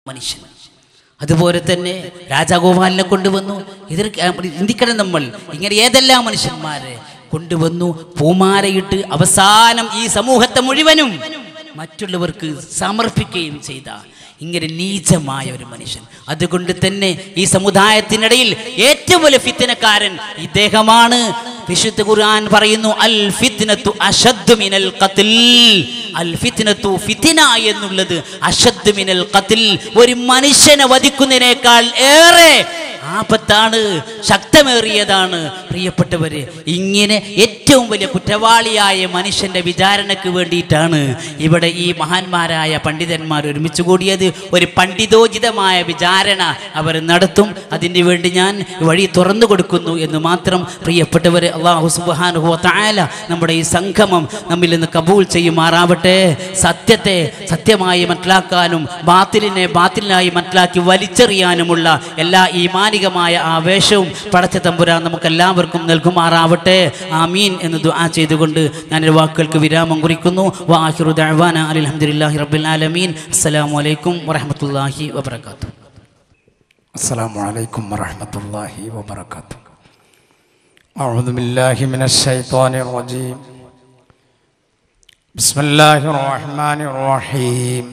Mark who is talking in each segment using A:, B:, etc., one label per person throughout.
A: മനുഷ്യൻ. അതുപോലെ തന്നെ രാജഗോപാലിനെ കൊണ്ടുവന്നു. ചിന്തിക്കണം നമ്മൾ, ഇങ്ങനെ ഏതെല്ലാം മനുഷ്യന്മാരെ കൊണ്ടുവന്നു പൂമാലയിട്ട് അവസാനം ഈ സമൂഹത്തെ മുഴുവനും മറ്റുള്ളവർക്ക് സമർപ്പിക്കുകയും ചെയ്ത ഇങ്ങനെ നീചമായ ഒരു മനുഷ്യൻ. അതുകൊണ്ട് തന്നെ ഈ സമുദായത്തിനിടയിൽ ഏറ്റവും വലിയ ഫിത്നക്കാരൻ ഇദ്ദേഹമാണ്. വിശുദ്ധ ഖുർആൻ പറയുന്നു, അൽ ഫിത്നതു അശദ്ദു മിനൽ ഖത്ൽ. അൽ ഫിത്നതു, ഫിത്ന എന്നുള്ളത് അശദ്ദു മിനൽ ഖത്ൽ, ഒരു മനുഷ്യനെ വധിക്കുന്നതിനേക്കാൾ ഏറെ ആപത്താണ്, ശക്തമേറിയതാണ്. പ്രിയപ്പെട്ടവരെ, ഇങ്ങനെ ഏറ്റവും വലിയ കുറ്റവാളിയായ മനുഷ്യന്റെ വിചാരണയ്ക്ക് വേണ്ടിയിട്ടാണ് ഇവിടെ ഈ മഹാന്മാരായ പണ്ഡിതന്മാർ ഒരുമിച്ച് കൂടിയത്. ഒരു പണ്ഡിതോചിതമായ വിചാരണ അവർ നടത്തും. അതിന് വേണ്ടി ഞാൻ വഴി തുറന്നു കൊടുക്കുന്നു എന്ന് മാത്രം. പ്രിയപ്പെട്ടവരെ, അല്ലാഹു സുബ്ഹാനഹു വ തആല നമ്മുടെ ഈ സംഗമം നമ്മിൽ നിന്ന് കബൂൽ ചെയ്യുമാറാവട്ടെ. സത്യത്തെ സത്യമായി മനസ്സിലാക്കാനും ബാത്തിലിനെ ബാത്തിലായി മനസ്സിലാക്കി വലിച്ചെറിയാനുമുള്ള എല്ലാ ഈമാനികമായ ആവേശവും പടച്ച തമ്പുരാൻ നമുക്കെല്ലാവർക്കും നൽകുമാറാവട്ടെ. ആമീൻ എന്ന് ദുആ ചെയ്തുകൊണ്ട് ഞാൻ വാക്കുകൾക്ക് വിരാമം കുറിക്കുന്നു. വആഖിറു ദഅവാന അൽഹംദുലില്ലാഹി റബ്ബിൽ ആലമീൻ. അസ്സലാമു അലൈക്കും വറഹ്മത്തുള്ളാഹി വബറകാതുഹു.
B: അസ്സലാമു അലൈക്കും വറഹ്മത്തുള്ളാഹി വബറകാതുഹു. അഊദു ബില്ലാഹി മിനശ് ശൈത്വാനിർ റജീം. ബിസ്മില്ലാഹിർ റഹ്മാനിർ റഹീം.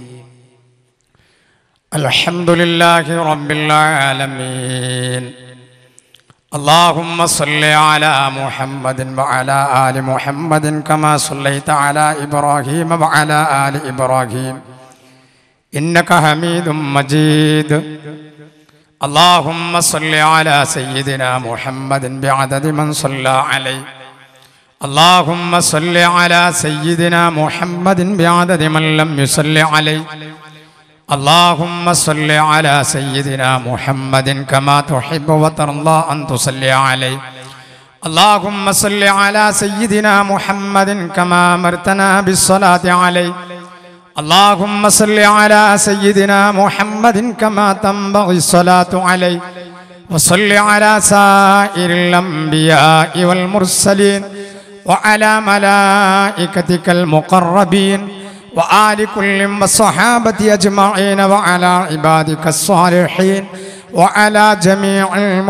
B: അൽഹംദുലില്ലാഹി റബ്ബിൽ ആലമീൻ. اللهم صل على محمد وعلى آل محمد كما صليت على إبراهيم وعلى آل إبراهيم إنك حميد مجيد. اللهم صل على سيدنا محمد بعدد من صلى عليه. اللهم صل على سيدنا محمد بعدد من لم يصل عليه. اللهم صل على سيدنا محمد كما تحب وترضى أن تصلي عليه. اللهم صل على سيدنا محمد كما أمرتنا بالصلاة عليه. اللهم صل على سيدنا محمد كما تنبغي الصلاة عليه. وصل على سائر الأنبياء والمرسلين وعلى ملائكتك المقربين وآل كل والصحابة أجمعين وعلى عبادك الصالحين وعلى جميع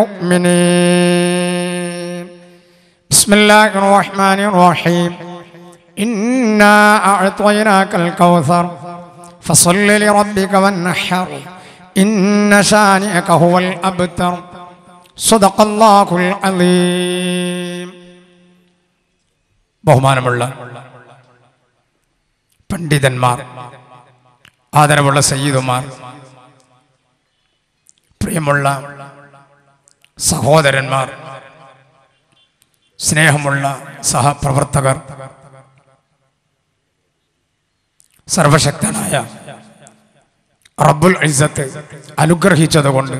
B: المؤمنين. بسم الله الرحمن الرحيم. إنا أعطيناك الكوثر فصل لربك وانحر إن شانئك هو الأبتر. صدق الله العظيم. ബഹുമാനമുള്ള പണ്ഡിതന്മാർ, ആദരവുള്ള സയ്യിദുമാർ, പ്രിയമുള്ള സഹോദരന്മാർ, സ്നേഹമുള്ള സഹപ്രവർത്തകർ, സർവശക്തനായ റബ്ബുൽ ഇസ്സത്ത് അനുഗ്രഹിച്ചതുകൊണ്ട്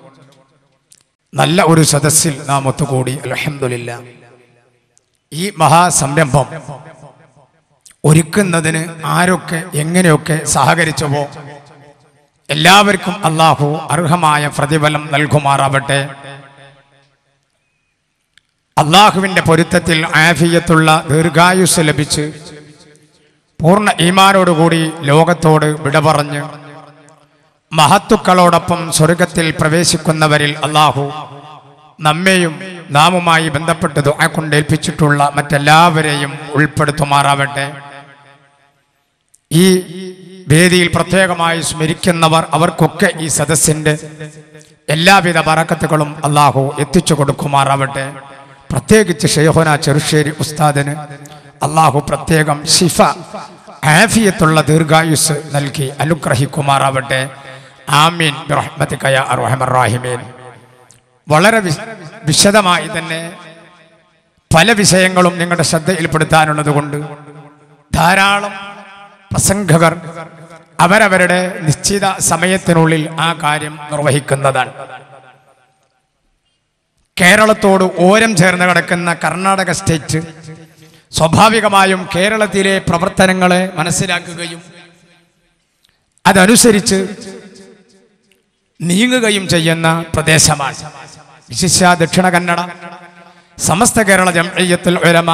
B: നല്ല ഒരു സദസ്സിൽ നാം ഒത്തുകൂടി. അൽഹംദുലില്ലാഹ്. ഈ മഹാസംരംഭം ഒരുക്കുന്നതിന് ആരൊക്കെ എങ്ങനെയൊക്കെ സഹകരിച്ചുവോ എല്ലാവർക്കും അല്ലാഹു അർഹമായ പ്രതിഫലം നൽകുമാറാവട്ടെ. അല്ലാഹുവിൻ്റെ പൊരുത്തത്തിൽ ആഫിയത്തുള്ള ദീർഘായുസ് ലഭിച്ച് പൂർണ്ണ ഈമാനോടുകൂടി ലോകത്തോട് വിട പറഞ്ഞ് മഹത്തുക്കളോടൊപ്പം സ്വർഗത്തിൽ പ്രവേശിക്കുന്നവരിൽ അല്ലാഹു നമ്മെയും നാമുമായി ബന്ധപ്പെട്ട് ദുആ കൊണ്ട് ഏൽപ്പിച്ചിട്ടുള്ള മറ്റെല്ലാവരെയും ഉൾപ്പെടുത്തുമാറാവട്ടെ. ഈ വേദിയിൽ പ്രത്യേകമായി സ്മരിക്കുന്നവർ, അവർക്കൊക്കെ ഈ സദസ്സിൻ്റെ എല്ലാവിധ ബറക്കത്തുകളും അല്ലാഹു എത്തിച്ചു കൊടുക്കുമാറാവട്ടെ. പ്രത്യേകിച്ച് ശൈഖുനാ ചെറുശ്ശേരി ഉസ്താദിന് അല്ലാഹു പ്രത്യേകം ശിഫ, ആഫിയത്തുള്ള ദീർഘായുസ് നൽകി അനുഗ്രഹിക്കുമാറാവട്ടെ. ആമീൻ ബിറഹ്മതിക യാ അർഹമർ റഹീമീൻ. വളരെ വിശദമായി തന്നെ പല വിഷയങ്ങളും നിങ്ങളുടെ ശ്രദ്ധയിൽപ്പെടുത്താനുള്ളത് കൊണ്ട് ധാരാളം പ്രസംഗകർ അവരവരുടെ നിശ്ചിത സമയത്തിനുള്ളിൽ ആ കാര്യം നിർവഹിക്കുന്നതാണ്. കേരളത്തോട് ഓരം ചേർന്ന് കിടക്കുന്ന കർണാടക സ്റ്റേറ്റ് സ്വാഭാവികമായും കേരളത്തിലെ പ്രവർത്തനങ്ങളെ മനസ്സിലാക്കുകയും അതനുസരിച്ച് നീങ്ങുകയും ചെയ്യുന്ന പ്രദേശമാണ്. വിശിഷ്യ ദക്ഷിണ കന്നഡ സമസ്ത കേരള ജംഇയ്യത്തുൽ ഉലമ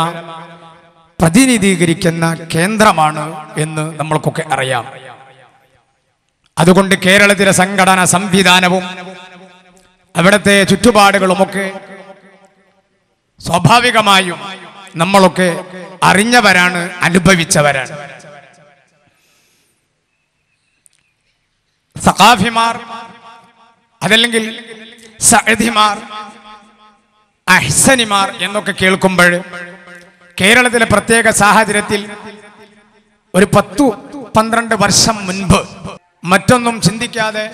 B: പ്രതിനിധീകരിക്കുന്ന കേന്ദ്രമാണ് എന്ന് നമ്മൾക്കൊക്കെ അറിയാം. അതുകൊണ്ട് കേരളത്തിലെ സംഘടന സംവിധാനവും അവിടുത്തെ ചുറ്റുപാടുകളുമൊക്കെ സ്വാഭാവികമായും നമ്മളൊക്കെ അറിഞ്ഞവരാണ്, അനുഭവിച്ചവരാണ്. സഖാഫിമാർ, അതല്ലെങ്കിൽ സഅദിമാർ, അഹ്സനിമാർ എന്നൊക്കെ കേൾക്കുമ്പോൾ കേരളത്തിലെ പ്രത്യേക സാഹചര്യത്തിൽ ഒരു 10-12 വർഷം മുൻപ് മറ്റൊന്നും ചിന്തിക്കാതെ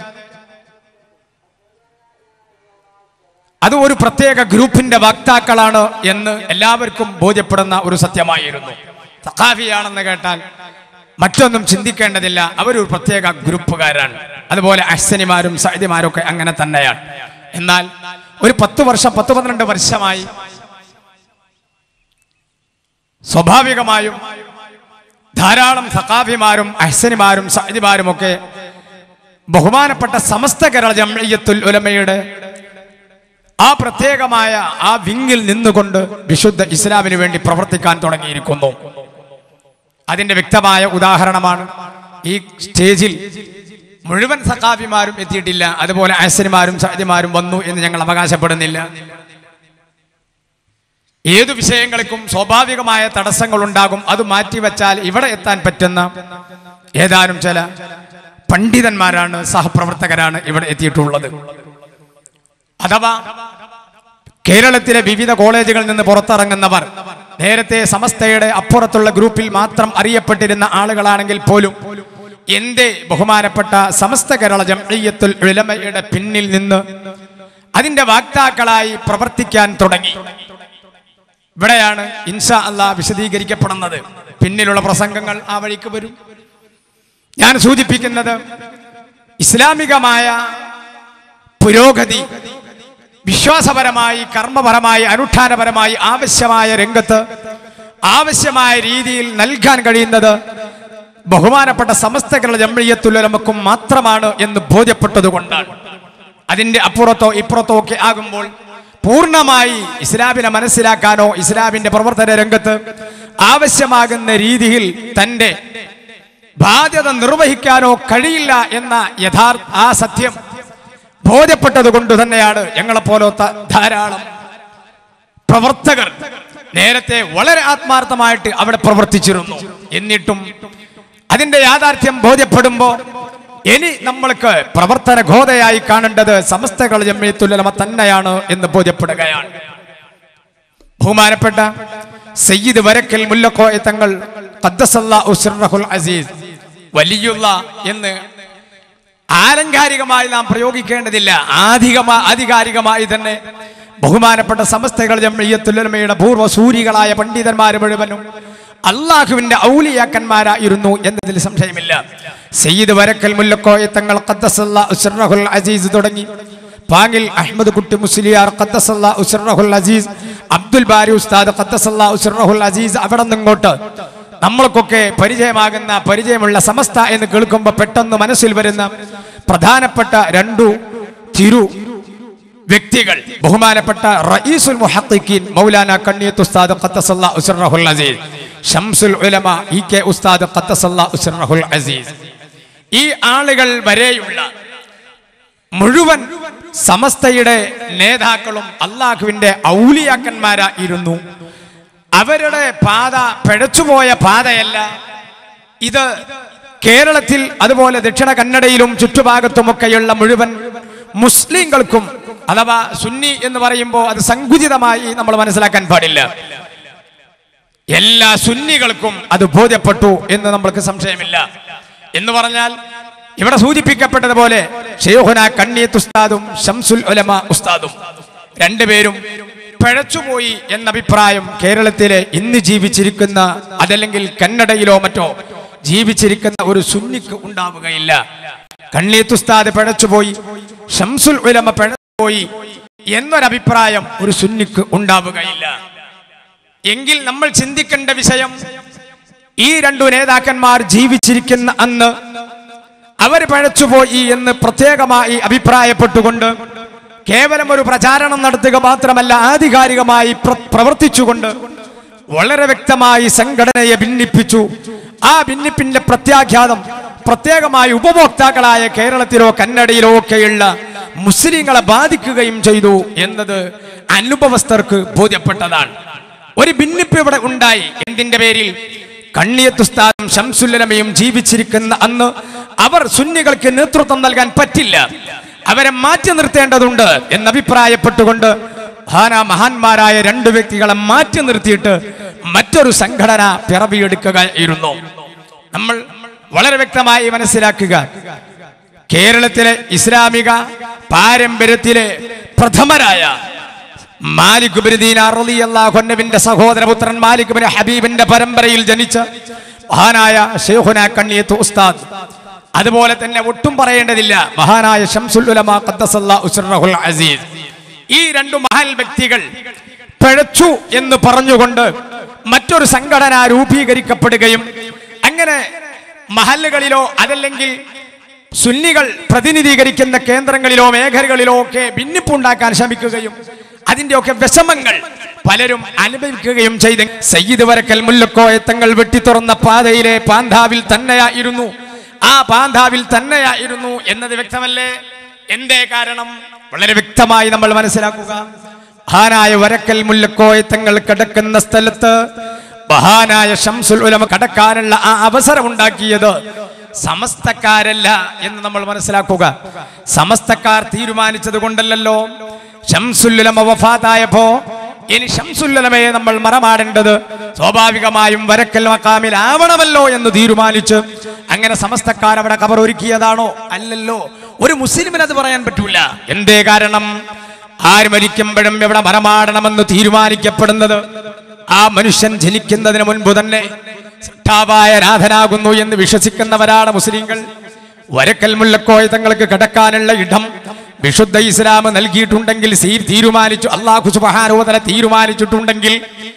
B: അത് ഒരു പ്രത്യേക ഗ്രൂപ്പിന്റെ വക്താക്കളാണ് എന്ന് എല്ലാവർക്കും ബോധ്യപ്പെടുന്ന ഒരു സത്യമായിരുന്നു. സഖാഫിയാണെന്ന് കേട്ടാൽ മറ്റൊന്നും ചിന്തിക്കേണ്ടതില്ല, അവരൊരു പ്രത്യേക ഗ്രൂപ്പുകാരാണ്. അതുപോലെ അഹ്സനിമാരും സഅദിമാരും ഒക്കെ അങ്ങനെ തന്നെയാണ്. എന്നാൽ ഒരു 10 വർഷം 10-12 വർഷമായി സ്വാഭാവികമായും ധാരാളം സഖാഫിമാരും അഹ്സനിമാരും സഅദിമാരും ഒക്കെ ബഹുമാനപ്പെട്ട സമസ്ത കേരള ജംഇയ്യത്തുൽ ഉലമയുടെ ആ പ്രത്യേകമായ ആ വിങ്ങിൽ നിന്നുകൊണ്ട് വിശുദ്ധ ഇസ്ലാമിന് വേണ്ടി പ്രവർത്തിക്കാൻ തുടങ്ങിയിരിക്കുന്നു. അതിന്റെ വ്യക്തമായ ഉദാഹരണമാണ് ഈ സ്റ്റേജിൽ മുഴുവൻ സഖാഫിമാരും എത്തിയിട്ടില്ല, അതുപോലെ അഹ്സനിമാരും സഅദിമാരും വന്നു എന്ന് ഞങ്ങൾ അവകാശപ്പെടുന്നില്ല. ഏതു വിഷയങ്ങൾക്കും സ്വാഭാവികമായ തടസ്സങ്ങൾ ഉണ്ടാകും. അത് മാറ്റിവെച്ചാൽ ഇവിടെ എത്താൻ പറ്റുന്ന ഏതാനും ചില പണ്ഡിതന്മാരാണ്, സഹപ്രവർത്തകരാണ് ഇവിടെ എത്തിയിട്ടുള്ളത്. അഥവാ കേരളത്തിലെ വിവിധ കോളേജുകളിൽ നിന്ന് പുറത്തിറങ്ങുന്നവർ നേരത്തെ സമസ്തയുടെ അപ്പുറത്തുള്ള ഗ്രൂപ്പിൽ മാത്രം അറിയപ്പെട്ടിരുന്ന ആളുകളാണെങ്കിൽ പോലും എന്റെ ബഹുമാനപ്പെട്ട സമസ്ത കേരള ജംഇയ്യത്തുൽ ഉലമയുടെ പിന്നിൽ നിന്ന് അതിന്റെ വക്താക്കളായി പ്രവർത്തിക്കാൻ തുടങ്ങി. ഇവിടെയാണ് ഇൻഷാ അല്ലാഹ് വിശദീകരിക്കപ്പെടുന്നത്. പിന്നിലുള്ള പ്രസംഗങ്ങൾ ആ വഴിക്ക് വരും. ഞാൻ സൂചിപ്പിക്കുന്നത് ഇസ്ലാമികമായ പുരോഗതി വിശ്വാസപരമായി, കർമ്മപരമായി, അനുഷ്ഠാനപരമായി ആവശ്യമായ രംഗത്ത് ആവശ്യമായ രീതിയിൽ നൽകാൻ കഴിയുന്നത് ബഹുമാനപ്പെട്ട സമസ്ത കേരള ജംഇയ്യത്തുൽ ഉലമക്കും മാത്രമാണ് എന്ന് ബോധ്യപ്പെട്ടതുകൊണ്ടാണ്. അതിന്റെ അപ്പുറത്തോ ഇപ്പുറത്തോ ഒക്കെ ആകുമ്പോൾ പൂർണ്ണമായി ഇസ്ലാമിനെ മനസ്സിലാക്കാനോ ഇസ്ലാമിന്റെ പ്രവർത്തന രംഗത്ത് ആവശ്യമാകുന്ന രീതിയിൽ തന്റെ ബാധ്യത നിർവഹിക്കാനോ കഴിയില്ല എന്ന ആ സത്യം ബോധ്യപ്പെട്ടത് കൊണ്ട് തന്നെയാണ് ഞങ്ങളെപ്പോലത്തെ ധാരാളം പ്രവർത്തകർ നേരത്തെ വളരെ ആത്മാർത്ഥമായിട്ട് അവിടെ പ്രവർത്തിച്ചിരുന്നു. എന്നിട്ടും അതിന്റെ യാഥാർത്ഥ്യം ബോധ്യപ്പെടുമ്പോൾ ഇനി നമ്മൾക്ക് പ്രവർത്തന ഘോതയായി കാണേണ്ടത് സമസ്ത കേരള ജംഇയ്യത്തുൽ ഉലമ തന്നെയാണ് എന്ന് ബോധ്യപ്പെടുകയാണ്. ബഹുമാനപ്പെട്ട സയ്യിദ് വരക്കൽ മുല്ലക്കോയ തങ്ങൾ ഖദ്ദസല്ലാഹു സിർറഹുൽ അസീസ് വലിയുള്ള എന്ന് ആലങ്കാരികമായി നാം പ്രയോഗിക്കേണ്ടതില്ല, ആധികാരികമായി തന്നെ ബഹുമാനപ്പെട്ട സമസ്ത കേരള ജംഇയ്യത്തുൽ ഉലമയുടെ പൂർവ്വസൂരികളായ പണ്ഡിതന്മാർ മുഴുവനും അള്ളാഹുവിന്റെ ഔലിയാക്കന്മാരായിരുന്നു എന്നതിൽ സംശയമില്ല. സയ്യിദ് വരക്കൽ മുല്ലക്കോയ തങ്ങൾ ഖദ്ദസല്ലാഹു സിർറഹുൽ അസീസ് തുടങ്ങി പാങ്ങിൽ അഹ്മദ് കുട്ടി മുസ്ലിയാർ ഖദ്ദസല്ലാഹു സിർറഹുൽ അസീസ്, അബ്ദുൽ ബാരി ഉസ്താദ് ഖദ്ദസല്ലാഹു സിർറഹുൽ അസീസ്, അവിടെ നിന്നിങ്ങോട്ട് നമ്മൾക്കൊക്കെ പരിചയമുള്ള സമസ്ത എന്ന് കേൾക്കുമ്പോൾ പെട്ടെന്ന് മനസ്സിൽ വരുന്ന പ്രധാനപ്പെട്ട 2 തിരു വ്യക്തികൾ ബഹുമാനപ്പെട്ട റഈസുൽ മുഹഖ്ഖിഖീൻ മൗലാന കണ്ണിയത്ത് ഉസ്താദ് ഖദ്ദസല്ലാഹു സിർറഹുൽ അസീസ്, ശംസുൽ ഉലമ ഇകെ ഉസ്താദ് ഖദ്ദസല്ലാഹു സിർറഹുൽ അസീസ്. ഈ ആളുകൾ വരെയുള്ള മുഴുവൻ സമസ്തയുടെ നേതാക്കളും അള്ളാഹുവിന്റെ ഔലിയാക്കന്മാരായിരുന്നു. അവരുടെ പാത പിഴച്ചുപോയ പാതയല്ല ഇത്. കേരളത്തിൽ അതുപോലെ ദക്ഷിണ കന്നഡയിലും ചുറ്റുഭാഗത്തുമൊക്കെയുള്ള മുഴുവൻ മുസ്ലിങ്ങൾക്കും, അഥവാ സുന്നി എന്ന് പറയുമ്പോൾ അത് സങ്കുചിതമായി നമ്മൾ മനസ്സിലാക്കാൻ പാടില്ല, എല്ലാ സുന്നികൾക്കും അത് ബോധ്യപ്പെട്ടു എന്ന് നമ്മൾക്ക് സംശയമില്ല. എന്ന് പറഞ്ഞാൽ ഇവിടെ സൂചിപ്പിക്കപ്പെട്ടതുപോലെ ശൈഖുനാ കണ്ണിയത്ത് ഉസ്താദും ശംസുൽ ഉലമ ഉസ്താദും രണ്ടുപേരും പിഴച്ചുപോയി എന്ന അഭിപ്രായം കേരളത്തിലെ ഇന്ന് ജീവിച്ചിരിക്കുന്ന, അതല്ലെങ്കിൽ കന്നഡയിലോ മറ്റോ ജീവിച്ചിരിക്കുന്ന ഒരു സുന്നിക്ക് ഉണ്ടാവുകയില്ല. കണ്ണിയത്ത് ഉസ്താദ് പിഴച്ചുപോയി, ശംസുൽ ഉലമ പിഴച്ചുപോയി എന്നൊരഭിപ്രായം ഒരു സുന്നിക്ക് ഉണ്ടാവുകയില്ല. എങ്കിൽ നമ്മൾ ചിന്തിക്കേണ്ട വിഷയം, ഈ 2 നേതാക്കന്മാർ ജീവിച്ചിരിക്കുന്ന അന്ന് അവർ പിഴച്ചുപോയി എന്ന് പ്രത്യേകമായി അഭിപ്രായപ്പെട്ടുകൊണ്ട് കേവലം ഒരു പ്രചാരണം നടത്തുക മാത്രമല്ല, ആധികാരികമായി പ്രവർത്തിച്ചുകൊണ്ട് വളരെ വ്യക്തമായി സംഘടനയെ ഭിന്നിപ്പിച്ചു. ആ ഭിന്നിപ്പിന്റെ പ്രത്യാഘാതം പ്രത്യേകമായി ഉപഭോക്താക്കളായ കേരളത്തിലോ കന്നഡയിലോ ഒക്കെയുള്ള മുസ്ലിങ്ങളെ ബാധിക്കുകയും ചെയ്തു എന്നത് അനുഭവസ്ഥർക്ക് ബോധ്യപ്പെട്ടതാണ്. ഒരു ഭിന്നിപ്പ് ഇവിടെ ഉണ്ടായി. എന്തിന്റെ പേരിൽ? കണ്ണിയത്തുസ്താദും ശംസുല്ലമയും ജീവിച്ചിരിക്കുന്ന അന്ന് അവർ സുന്നികൾക്ക് നേതൃത്വം നൽകാൻ പറ്റില്ല, അവരെ മാറ്റി നിർത്തേണ്ടതുണ്ട് എന്നഭിപ്രായപ്പെട്ടുകൊണ്ട് മഹാന്മാരായ രണ്ട് വ്യക്തികളെ മാറ്റി നിർത്തിയിട്ട് മറ്റൊരു സംഘടന പിറവിയെടുക്കുകയായിരുന്നു. നമ്മൾ വളരെ വ്യക്തമായി മനസ്സിലാക്കുക, കേരളത്തിലെ ഇസ്ലാമിക പാരമ്പര്യത്തിലെ പ്രഥമരായ മാലിക് ഇബ്നു ദീനാർ റളിയല്ലാഹു അൻഹുവിന്റെ സഹോദരപുത്രൻ മാലിക് ഇബ്നു ഹബീബിന്റെ പരമ്പരയിൽ ജനിച്ച മഹാനായ ശൈഖുനാ കണ്ണിയത്ത് ഉസ്താദ്, അതുപോലെ തന്നെ ഒട്ടും പറയേണ്ടതില്ല മഹാനായ ശംസുൽ ഉലമാ ഖദ്ദസല്ലാഹു സിർറഹുൽ അസീസ്, ഈ രണ്ടു മഹാൻ വ്യക്തികൾ പിഴച്ചു എന്ന് പറഞ്ഞുകൊണ്ട് മറ്റൊരു സംഘടന രൂപീകരിക്കപ്പെടുകയും അങ്ങനെ മഹല്ലുകളിലോ അതല്ലെങ്കിൽ സുന്നികൾ പ്രതിനിധീകരിക്കുന്ന കേന്ദ്രങ്ങളിലോ മേഖലകളിലോ ഒക്കെ ഭിന്നിപ്പുണ്ടാക്കാൻ ശ്രമിക്കുകയും അതിന്റെയൊക്കെ വിഷമങ്ങൾ പലരും അനുഭവിക്കുകയും ചെയ്ത് സയ്യിദ് വരക്കൽ മുല്ലക്കോയ തങ്ങൾ വെട്ടിത്തുറന്ന പാതയിലെ പാന്താവിൽ തന്നെയായിരുന്നു, ആ പാന്താവിൽ തന്നെയായിരുന്നു എന്നത് വ്യക്തമല്ലേ? എന്തേ കാരണം? വളരെ വ്യക്തമായി നമ്മൾ മനസ്സിലാക്കുക. മഹാനായ വരക്കൽ മുല്ലക്കോയ തങ്ങൾ കിടക്കുന്ന സ്ഥലത്ത് മഹാനായ ശംസുൽ ഉലമ കടക്കാനുള്ള ആ അവസരം ഉണ്ടാക്കിയത് സമസ്തക്കാരല്ല എന്ന് നമ്മൾ മനസ്സിലാക്കുക. സമസ്തക്കാർ തീരുമാനിച്ചത് കൊണ്ടല്ലോ. ശംസുൽ ഉലമ വഫാത്തായപ്പോ ഇനി ശംസുൽ ഉലമയെ നമ്മൾ മറമാടേണ്ടത് സ്വാഭാവികമായും വരക്കൽ മഖാമിൽ ആവണമല്ലോ എന്ന് തീരുമാനിച്ച് അങ്ങനെ സമസ്തക്കാർ അവിടെ ഖബർ ഒരുക്കിയതാണോ? അല്ലല്ലോ. ഒരു മുസ്ലിമിന് അത് പറയാൻ പറ്റൂല. എന്തേ കാരണം? ആര് മരിക്കുമ്പോഴും എവിടെ മറമാടണമെന്ന് തീരുമാനിക്കപ്പെടുന്നത് ആ മനുഷ്യൻ ജനിക്കുന്നതിന് മുൻപ് തന്നെ സൃഷ്ടാവായ നാഥനാകുന്നു എന്ന് വിശ്വസിക്കുന്നവരാണ് മുസ്ലിങ്ങൾ. വരക്കൽ മുല്ലക്കോയ തങ്ങൾക്ക് കിടക്കാനുള്ള ഇടം വിശുദ്ധ ഇസ്ലാം നൽകിയിട്ടുണ്ടെങ്കിൽ, തീരുമാനിച്ചു അല്ലാഹു സുബ്ഹാനഹു വ തആല തീരുമാനിച്ചിട്ടുണ്ടെങ്കിൽ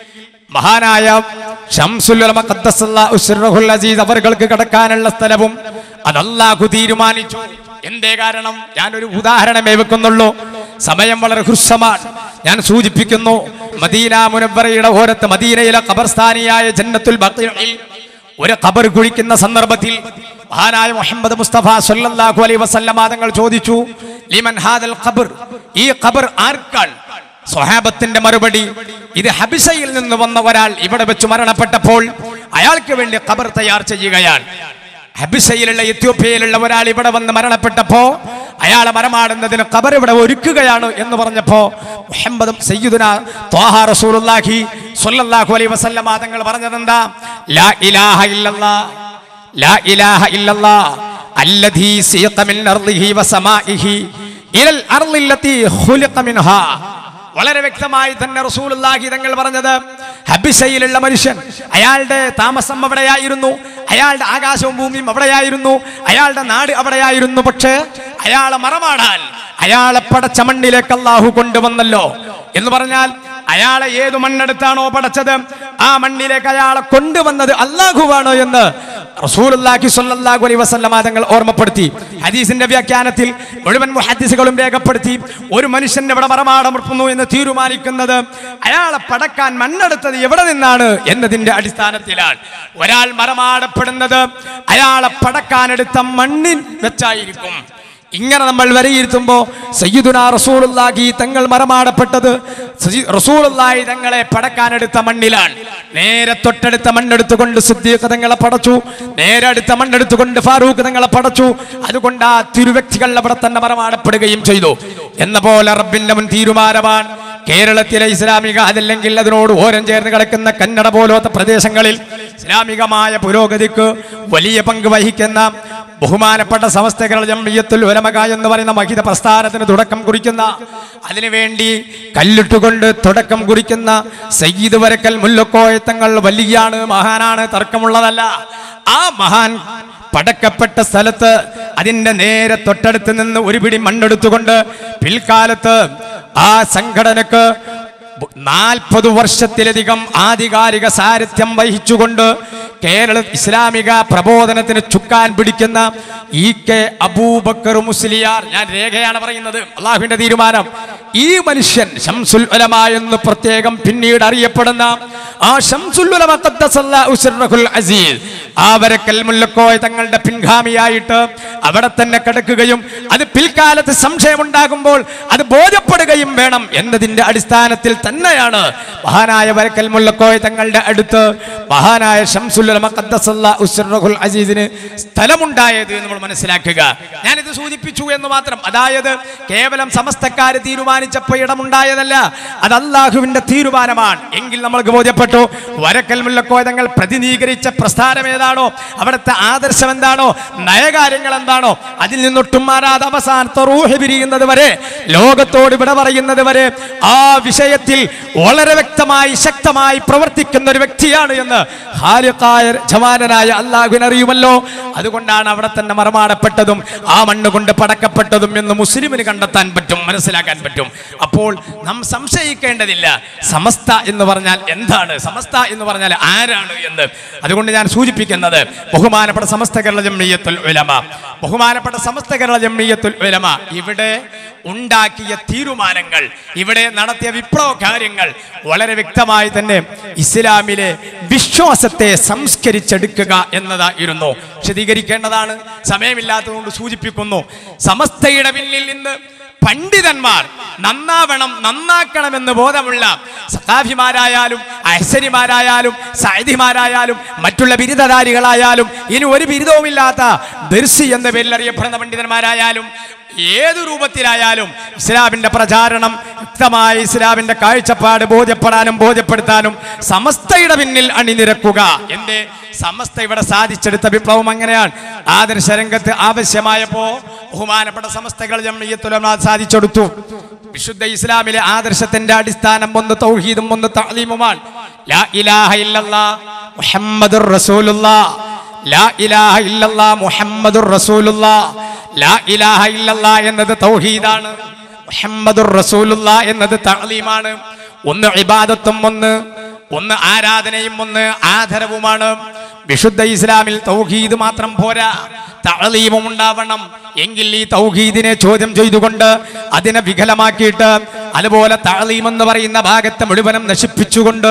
B: മഹാനായ ശംസുൽ ഉലമ ഖദ്ദസല്ലാഹു സിർറഹുൽ അസീസ് അവർക്ക് കിടക്കാനുള്ള സ്ഥലവും അത് അല്ലാഹു തീരുമാനിച്ചു. എന്തേ കാരണം? ഞാനൊരു ഉദാഹരണമേ വെക്കുന്നുള്ളൂ, സമയം വളരെ ഹ്രസ്വമാണ്. ഞാൻ സൂചിപ്പിക്കുന്നു, മദീന മുനവ്വറയുടെ ഓരത്ത് മദീനയിലെ ഖബർസ്ഥാനിയായ ജന്നത്തുൽ ബഖീഇൽ ഒരു ഖബർ കുഴിക്കുന്ന സന്ദർഭത്തിൽ മഹാനായ മുഹമ്മദ് മുസ്തഫ സല്ലല്ലാഹു അലൈഹി വസല്ലമ തങ്ങൾ ചോദിച്ചു, ലിമൻ ഹാദൽ ഖബർ, ഈ ഖബർ ആർക്കാണ്? സ്വഹാബത്തിന്റെ മറുപടി, ഇത് ഹബിസയിൽ നിന്ന് വന്ന ഒരാൾ ഇവിടെ വെച്ച് മരണപ്പെട്ടപ്പോൾ അയാൾക്ക് വേണ്ടി ഖബർ തയ്യാർ ചെയ്യുകയാണ്. ഹബിസയിലുള്ള എത്യോപ്യയിലുള്ള ഒരാൾ ഇവിടെ വന്ന് മരണപ്പെട്ടപ്പോ അയാളെ മരമാടുന്നതിന് ഖബർ ഇവിടെ ഒരുക്കുകയാണ് എന്ന് പറഞ്ഞപ്പോ മുഹമ്മദ് സയ്യിദുനാ ത്വാഹ റസൂലുള്ളാഹി സ്വല്ലല്ലാഹു അലൈഹി വസല്ലമ തങ്ങൾ പറഞ്ഞതെന്താ? ലാ ഇലാഹ ഇല്ലല്ലാഹ്, ലാ ഇലാഹ ഇല്ലല്ലാഹ് അല്ലദീ സീഖ മിൻ അർളിഹി വസമാഇഹി ഇലൽ അർളില്ലതി ഖുലിഖ മിൻഹാ. വളരെ വ്യക്തമായി തന്നെ റസൂലുള്ളാഹി തങ്ങൾ പറഞ്ഞത്, ഹബിസയിലുള്ള മനുഷ്യൻ അയാളുടെ താമസം അവിടെയായിരുന്നു, അയാളുടെ ആകാശവും ഭൂമിയും അവിടെയായിരുന്നു, അയാളുടെ നാട് അവിടെയായിരുന്നു. പക്ഷേ അയാളെ മറമാടാൻ അയാളെ പടച്ച മണ്ണിലേക്ക് അല്ലാഹു കൊണ്ടുവന്നല്ലോ എന്ന് പറഞ്ഞാൽ അയാളെ ഏതു മണ്ണെടുത്താണോ പടച്ചത് ആ മണ്ണിലേക്ക് അയാളെ കൊണ്ടുവന്നത് അല്ലാഹുവാണ് എന്ന് റസൂലുള്ളാഹി സ്വല്ലല്ലാഹു അലൈഹി വസല്ലമ തങ്ങൾ ഓർമ്മപ്പെടുത്തി. ഹദീസിന്റെ വ്യാഖ്യാനത്തിൽ മുഴുവൻ മുഹദ്ദിസുകളും രേഖപ്പെടുത്തി, ഒരു മനുഷ്യൻ എവിടെ മറമാടമുറുന്നു എന്ന് തീരുമാനിക്കുന്നത് അയാളെ പടക്കാൻ മണ്ണെടുത്തത് എവിടെ നിന്നാണ് എന്നതിന്റെ അടിസ്ഥാനത്തിലാണ്. ഒരാൾ മറമാടപ്പെടുന്നത് അയാളെ പടക്കാനെടുത്ത മണ്ണിൽ വെച്ചായിരിക്കും. ഇങ്ങനെ നമ്മൾ വിലയിരുത്തുമ്പോൾ സയ്യിദുനാ റസൂലുള്ളാഹി തങ്ങൾ മറമാടപ്പെട്ടത് റസൂലുള്ളാഹി തങ്ങളെ പടക്കാനെടുത്ത മണ്ണിലാണ്. നേരെ തൊട്ടടുത്ത മണ്ണെടുത്തുകൊണ്ട് സിദ്ദീഖ് തങ്ങളെ പടച്ചു, നേരെ അടുത്ത മണ്ണെടുത്തുകൊണ്ട് ഫാറൂഖ് തങ്ങളെ പടച്ചു. അതുകൊണ്ട് ആ തിരുവ്യക്തികൾ അവിടെ തന്നെ മറമാടപ്പെടുകയും ചെയ്തു. എന്ന പോലെ റബ്ബിന്റെ മുൻ തീരുമാനമാണ് കേരളത്തിലെ ഇസ്ലാമിക അതല്ലെങ്കിൽ അതിനോട് ഓരം ചേർന്ന് കിടക്കുന്ന കന്നഡ പോലത്തെ പ്രദേശങ്ങളിൽ ഇസ്ലാമികമായ പുരോഗതിക്ക് വലിയ പങ്ക് വഹിക്കുന്ന ബഹുമാനപ്പെട്ട സമസ്ത കേരള ജംഇയ്യത്തുൽ ഉലമ എന്ന് പറയുന്ന മഹിത പ്രസ്ഥാനത്തിന് തുടക്കം കുറിക്കുന്ന, അതിനുവേണ്ടി കല്ലിട്ടുകൊണ്ട് തുടക്കം കുറിക്കുന്ന സയ്യിദ് വരക്കൽ മുല്ലക്കോയ തങ്ങൾ വലിയാണ്, മഹാനാണ്, തർക്കമുള്ളതല്ല. ആ മഹാൻ പടക്കപ്പെട്ട സ്ഥലത്ത് അതിന്റെ നേരെ തൊട്ടടുത്ത് നിന്ന് ഒരു പിടി മണ്ണെടുത്തുകൊണ്ട് പിൽക്കാലത്ത് ആ സംഘടനക്ക് 40 വർഷത്തിലധികം ആധികാരിക സാരഥ്യം വഹിച്ചുകൊണ്ട് കേരള ഇസ്ലാമിക പ്രബോധനത്തിന് ചുക്കാൻ പിടിക്കുന്ന EK അബൂബക്കർ മുസ്ലിയാർ, ഞാൻ രേഖയാണ് പറയുന്നത്, അള്ളാഹുവിന്റെ തീരുമാനം. ഈ മനുഷ്യൻ ശംസുൽ ഉലമ എന്ന് പ്രത്യേകം പിന്നീട് അറിയപ്പെടുന്ന ആ ശംസുൽ ഉലമ ഖദ്ദസല്ലാഹു സിർറഹുൽ അസീസ് ആ വരക്കൽ മുല്ലക്കോയ തങ്ങളുടെ പിൻഗാമിയായിട്ട് അവിടെ തന്നെ കിടക്കുകയും അത് പിൽക്കാലത്ത് സംശയമുണ്ടാകുമ്പോൾ അത് ബോധ്യപ്പെടുകയും വേണം എന്നതിന്റെ അടിസ്ഥാനത്തിൽ തന്നെയാണ് മഹാനായ വരക്കൽ മുല്ലക്കോയ തങ്ങളുടെ അടുത്ത് മഹാനായ ശംസുൽ ഉലമ ഖദ്ദസല്ലാഹു സിർറഹുൽ അസീസിന് സ്ഥലമുണ്ടായത് നമ്മൾ മനസ്സിലാക്കുക. ഞാനിത് സൂചിപ്പിച്ചു എന്ന് മാത്രം. അതായത് കേവലം സമസ്തക്കാര് തീരുമാനിച്ചപ്പോൾ ഇടമുണ്ടായതല്ല, അത് അള്ളാഹുവിന്റെ തീരുമാനമാണ് എങ്കിൽ നമ്മൾക്ക് ബോധ്യപ്പെട്ടു. വരക്കൽ മുല്ലക്കോയ തങ്ങൾ പ്രതിനിധീകരിച്ച പ്രസ്ഥാനം ഏതാണോ, അവിടുത്തെ ആദർശം എന്താണോ, നയകാര്യങ്ങൾ എന്താണോ, അതിൽ നിന്നൊട്ടും മാറാതെ അവസാനത്തെ റൂഹ് പിരിയുന്നത് വരെ, ലോകത്തോട് വിട പറയുന്നത് വരെ ആ വിഷയത്തിൽ വളരെ വ്യക്തമായി ശക്തമായി പ്രവർത്തിക്കുന്ന ഒരു വ്യക്തിയാണ് എന്ന് ഖാലിഖായ ജവാനായ അല്ലാഹുവിനെ അറിയുമല്ലോ. അതുകൊണ്ടാണ് അവിടെ തന്നെ മറമാടപ്പെട്ടതും ആ മണ്ണ് കൊണ്ട് പടക്കപ്പെട്ടതും എന്ന് മുസ്ലിമിന് കണ്ടെത്താൻ പറ്റും, മനസ്സിലാക്കാൻ പറ്റും. അപ്പോൾ നാം സംശയിക്കേണ്ടതില്ല സമസ്ത എന്ന് പറഞ്ഞാൽ എന്താണ്, സമസ്ത എന്ന് പറഞ്ഞാൽ ആരാണ് എന്ന്. അതുകൊണ്ട് ഞാൻ സൂചിപ്പിക്കുന്നത് ബഹുമാനപ്പെട്ട സമസ്ത കേരള ജംഇയ്യത്തുൽ ഉലമ, ബഹുമാനപ്പെട്ട സമസ്ത കേരള ജംഇയ്യത്തുൽ ഉലമ ഇവിടെ ഉണ്ടാക്കിയ തീരുമാനങ്ങൾ, ഇവിടെ നടത്തിയ വിപ്ലവ കാര്യങ്ങൾ വളരെ വ്യക്തമായി തന്നെ ഇസ്ലാമിലെ വിശ്വാസത്തെ സംസ്കരിച്ചെടുക്കുക എന്നതായിരുന്നു. വിശദീകരിക്കേണ്ടതാണ്, സമയമില്ലാത്തതുകൊണ്ട് സൂചിപ്പിക്കുന്നു. സമസ്തയുടെ പിന്നിൽ നിന്ന് പണ്ഡിതന്മാർ നന്നാവണം, നന്നാക്കണമെന്ന് ബോധമുള്ള സഖാഫിമാരായാലും അഹ്സനിമാരായാലും സഅദിമാരായാലും മറ്റുള്ള ബിരുദധാരികളായാലും ഇനി ഒരു ബിരുദവുമില്ലാത്ത ദർസി എന്ന പേരിൽ അറിയപ്പെടുന്ന പണ്ഡിതന്മാരായാലും ഏതു രൂപത്തിലായാലും ഇസ്ലാമിന്റെ പ്രചാരണം വ്യക്തമായ ഇസ്ലാമിന്റെ കാഴ്ചപ്പാട് ബോധ്യപ്പെടാനും ബോധ്യപ്പെടുത്താനും സമസ്തയുടെ പിന്നിൽ അണിനിരക്കുക. എന്റെ സമസ്ത ഇവിടെ സാധിച്ചെടുത്ത വിപ്ലവം അങ്ങനെയാണ്. ആദർശ രംഗത്ത് ആവശ്യമായപ്പോ ബഹുമാനപ്പെട്ട സമസ്തകൾ ജംഇയ്യത്തുൽ ഉലമ സാധിച്ചെടുത്തു. വിശുദ്ധ ഇസ്ലാമിലെ ആദർശത്തിന്റെ അടിസ്ഥാനം ഒന്ന് തൗഹീദും ഒന്ന് തഅലീമുമാണ്. ലാ ഇലാഹ ഇല്ലല്ലാഹ് മുഹമ്മദുർ റസൂലുള്ളാഹ്, ലാ ഇലാഹ ഇല്ലല്ലാഹ് മുഹമ്മദുർ റസൂലുള്ളാഹ്. ലാ ഇലാഹ ഇല്ലല്ലാഹ് എന്നത് തൗഹീദാണ്, മുഹമ്മദുർ റസൂലുള്ളാഹ് എന്നത് തഅലീമാണ്. ഒന്ന് ഇബാദത്തും ഒന്ന് ആരാധനയും ഒന്ന് ആദരവുമാണ്. വിശുദ്ധ ഇസ്ലാമിൽ തൗഹീദ് മാത്രം പോരാ, തഅലീമും ഉണ്ടാവണം. എങ്കിൽ ഈ തൗഹീദിനെ ചോദ്യം ചെയ്തുകൊണ്ട് അതിനെ വികലമാക്കിയിട്ട് അതുപോലെ തഅലീം എന്ന് പറയുന്ന ഭാഗത്തെ മുഴുവനും നശിപ്പിച്ചുകൊണ്ട്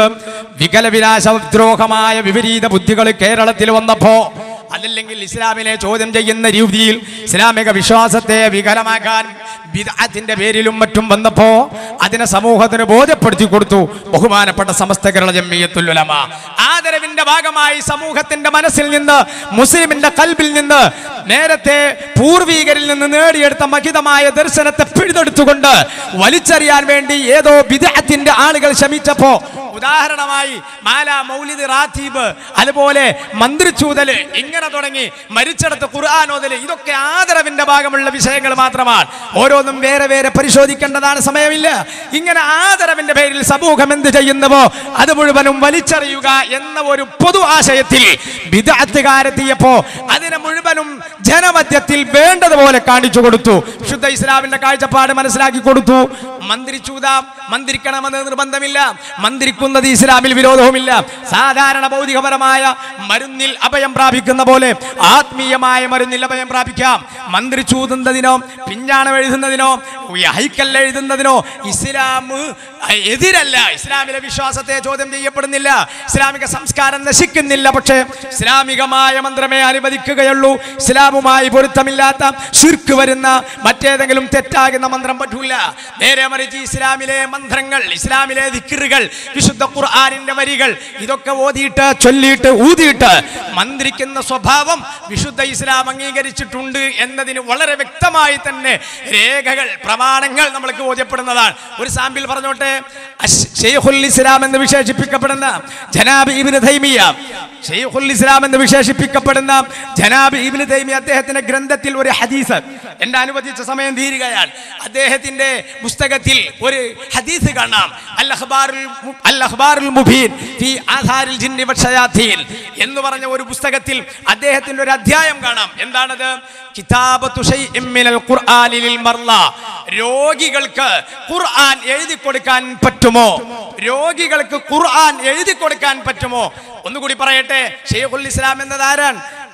B: വികലവിനാശദ്രോഹമായ വിപരീത ബുദ്ധികൾ കേരളത്തിൽ വന്നപ്പോ, അതല്ലെങ്കിൽ ഇസ്ലാമിനെ ചോദ്യം ചെയ്യുന്ന രീതിയിൽ ഇസ്ലാമിക വിശ്വാസത്തെ വികലമാക്കാൻ ബിദ്അത്തിന്റെ പേരിലും മറ്റും വന്നപ്പോ അതിനെ സമൂഹത്തിന് ബോധ്യപ്പെടുത്തി കൊടുത്തു ബഹുമാനപ്പെട്ട സമസ്ത കേരള ജംഇയ്യത്തുൽ ഉലമ. ആദരവിന്റെ ഭാഗമായി സമൂഹത്തിന്റെ മനസ്സിൽ നിന്ന്, മുസ്ലിമിന്റെ ഖൽബിൽ നിന്ന്, നേരത്തെ പൂർവീകരിൽ നിന്ന് നേടിയെടുത്ത മഹിതമായ ദർശനത്തെ പിഴുതെടുത്തുകൊണ്ട് വലിച്ചെറിയാൻ വേണ്ടി ഏതോ ബിദ്അത്തിന്റെ ആളുകൾ ശ്രമിച്ചപ്പോ, ഉദാഹരണമായി മാല, മൗലിദ്, റാത്തീബ്, അതുപോലെ മന്ത്രിച്ചൂതല്, ഇങ്ങനെ തുടങ്ങി മരിച്ചെടുത്ത് ഖുർആൻ ഓതല്, ഇതൊക്കെ ആദരവിന്റെ ഭാഗമുള്ള വിഷയങ്ങൾ മാത്രമാണ്. ഓരോന്നും വേറെ വേറെ പരിശോധിക്കേണ്ടതാണ്, സമയമില്ല. ഇങ്ങനെ ആദരവിന്റെ പേരിൽ സമൂഹം എന്ത് ചെയ്യുന്നുവോ അത് മുഴുവനും വലിച്ചെറിയുക എന്ന ഒരു പൊതു ആശയത്തിൽ ബിദ്അത്തുകാരെത്തിയപ്പോ അതിനെ മുഴുവനും ജനമധ്യത്തിൽ വേണ്ടതുപോലെ കാണിച്ചു കൊടുത്തു. ശുദ്ധ ഇസ്ലാമിന്റെ കാഴ്ചപ്പാട് മനസ്സിലാക്കി കൊടുത്തു. മന്ത്രിച്ചൂതാം, മന്ത്രിക്കണമെന്ന് നിർബന്ധമില്ല, മന്ത്രിക്കുന്നത് ഇസ്ലാമിൽ വിരോധവുമില്ല. സാധാരണ ഭൗതികപരമായ മരുന്നിൽ അഭയം പ്രാപിക്കുന്ന പോലെ ആത്മീയമായ മരുന്നിൽ അഭയം പ്രാപിക്കാം. മന്ത്രി ചൂതുന്നതിനോ പിഞ്ഞാണം എഴുതുന്നതിനോ ഹൈക്കൽ എഴുതുന്നതിനോ ഇസ്ലാം എതിരല്ല. ഇസ്ലാമിലെ വിശ്വാസത്തെ ചോദ്യം ചെയ്യപ്പെടുന്നില്ല, ഇസ്ലാമിക സംസ്കാരം നശിക്കുന്നില്ല. പക്ഷേ ഇസ്ലാമികമായ മന്ത്രമേ അനുവദിക്കുകയുള്ളൂ. ഇസ്ലാമുമായി പൊരുത്തമില്ലാത്ത ശിർക്ക് വരുന്ന മറ്റേതെങ്കിലും തെറ്റാകുന്ന മന്ത്രം പറ്റൂല. നേരെ മറിച്ച് ഇസ്ലാമിലെ മന്ത്രങ്ങൾ, ഇസ്ലാമിലെ ദിക്റുകൾ, വിശുദ്ധ ഖുർആനിന്റെ വരികൾ, ഇതൊക്കെ ഓതിയിട്ട് ചൊല്ലിയിട്ട് ഊതിയിട്ട് മന്ത്രിക്കുന്ന സ്വഭാവം വിശുദ്ധ ഇസ്ലാം അംഗീകരിച്ചിട്ടുണ്ട് എന്നതിന് വളരെ വ്യക്തമായി തന്നെ രേഖകൾ, പ്രമാണങ്ങൾ നമ്മൾക്ക് ബോധ്യപ്പെടുന്നതാണ്. ഒരു സാമ്പിൾ പറഞ്ഞോട്ടെ. ശൈഖുൽ ഇസ്ലാം എന്ന് വിശേഷിപ്പിക്കപ്പെടുന്ന ജനാബ് ഇബ്നു തൈമിയ, ശൈഖുൽ ഇസ്ലാം എന്ന് വിശേഷിപ്പിക്കപ്പെടുന്ന ജനാബ് ഇബ്നു തൈമിയ അദ്ദേഹത്തിന്റെ ഗ്രന്ഥത്തിൽ ഒരു ഹദീസ്, എന്റെ അനുവദിച്ച സമയം തീരുകയാണ്, അദ്ദേഹത്തിന്റെ പുസ്തകത്തിൽ ഒരു ഹദീസ് കാണാം. അൽ അഖ്ബാറുൽ മുബീൻ ഫീ ആഥാരിൽ ജിന്നി വശയാത്തീൻ എന്ന് പറഞ്ഞ ഒരു പുസ്തകത്തിൽ അദ്ദേഹത്തിന്റെ ഒരു അധ്യായം കാണാം. എന്താണത്? കിതാബത്തു ശൈഇൻ മിനൽ ഖുർആനി ലിൽ മർള. രോഗികൾക്ക് ഖുർആൻ എഴുതി കൊടുക്കാൻ പറ്റുമോ? രോഗികൾക്ക് ഖുർആൻ എഴുതി കൊടുക്കാൻ പറ്റുമോ? ഒന്നുകൂടി പറയട്ടെ. ശൈഖുൽ ഇസ്ലാം എന്നത് ആരാണ്?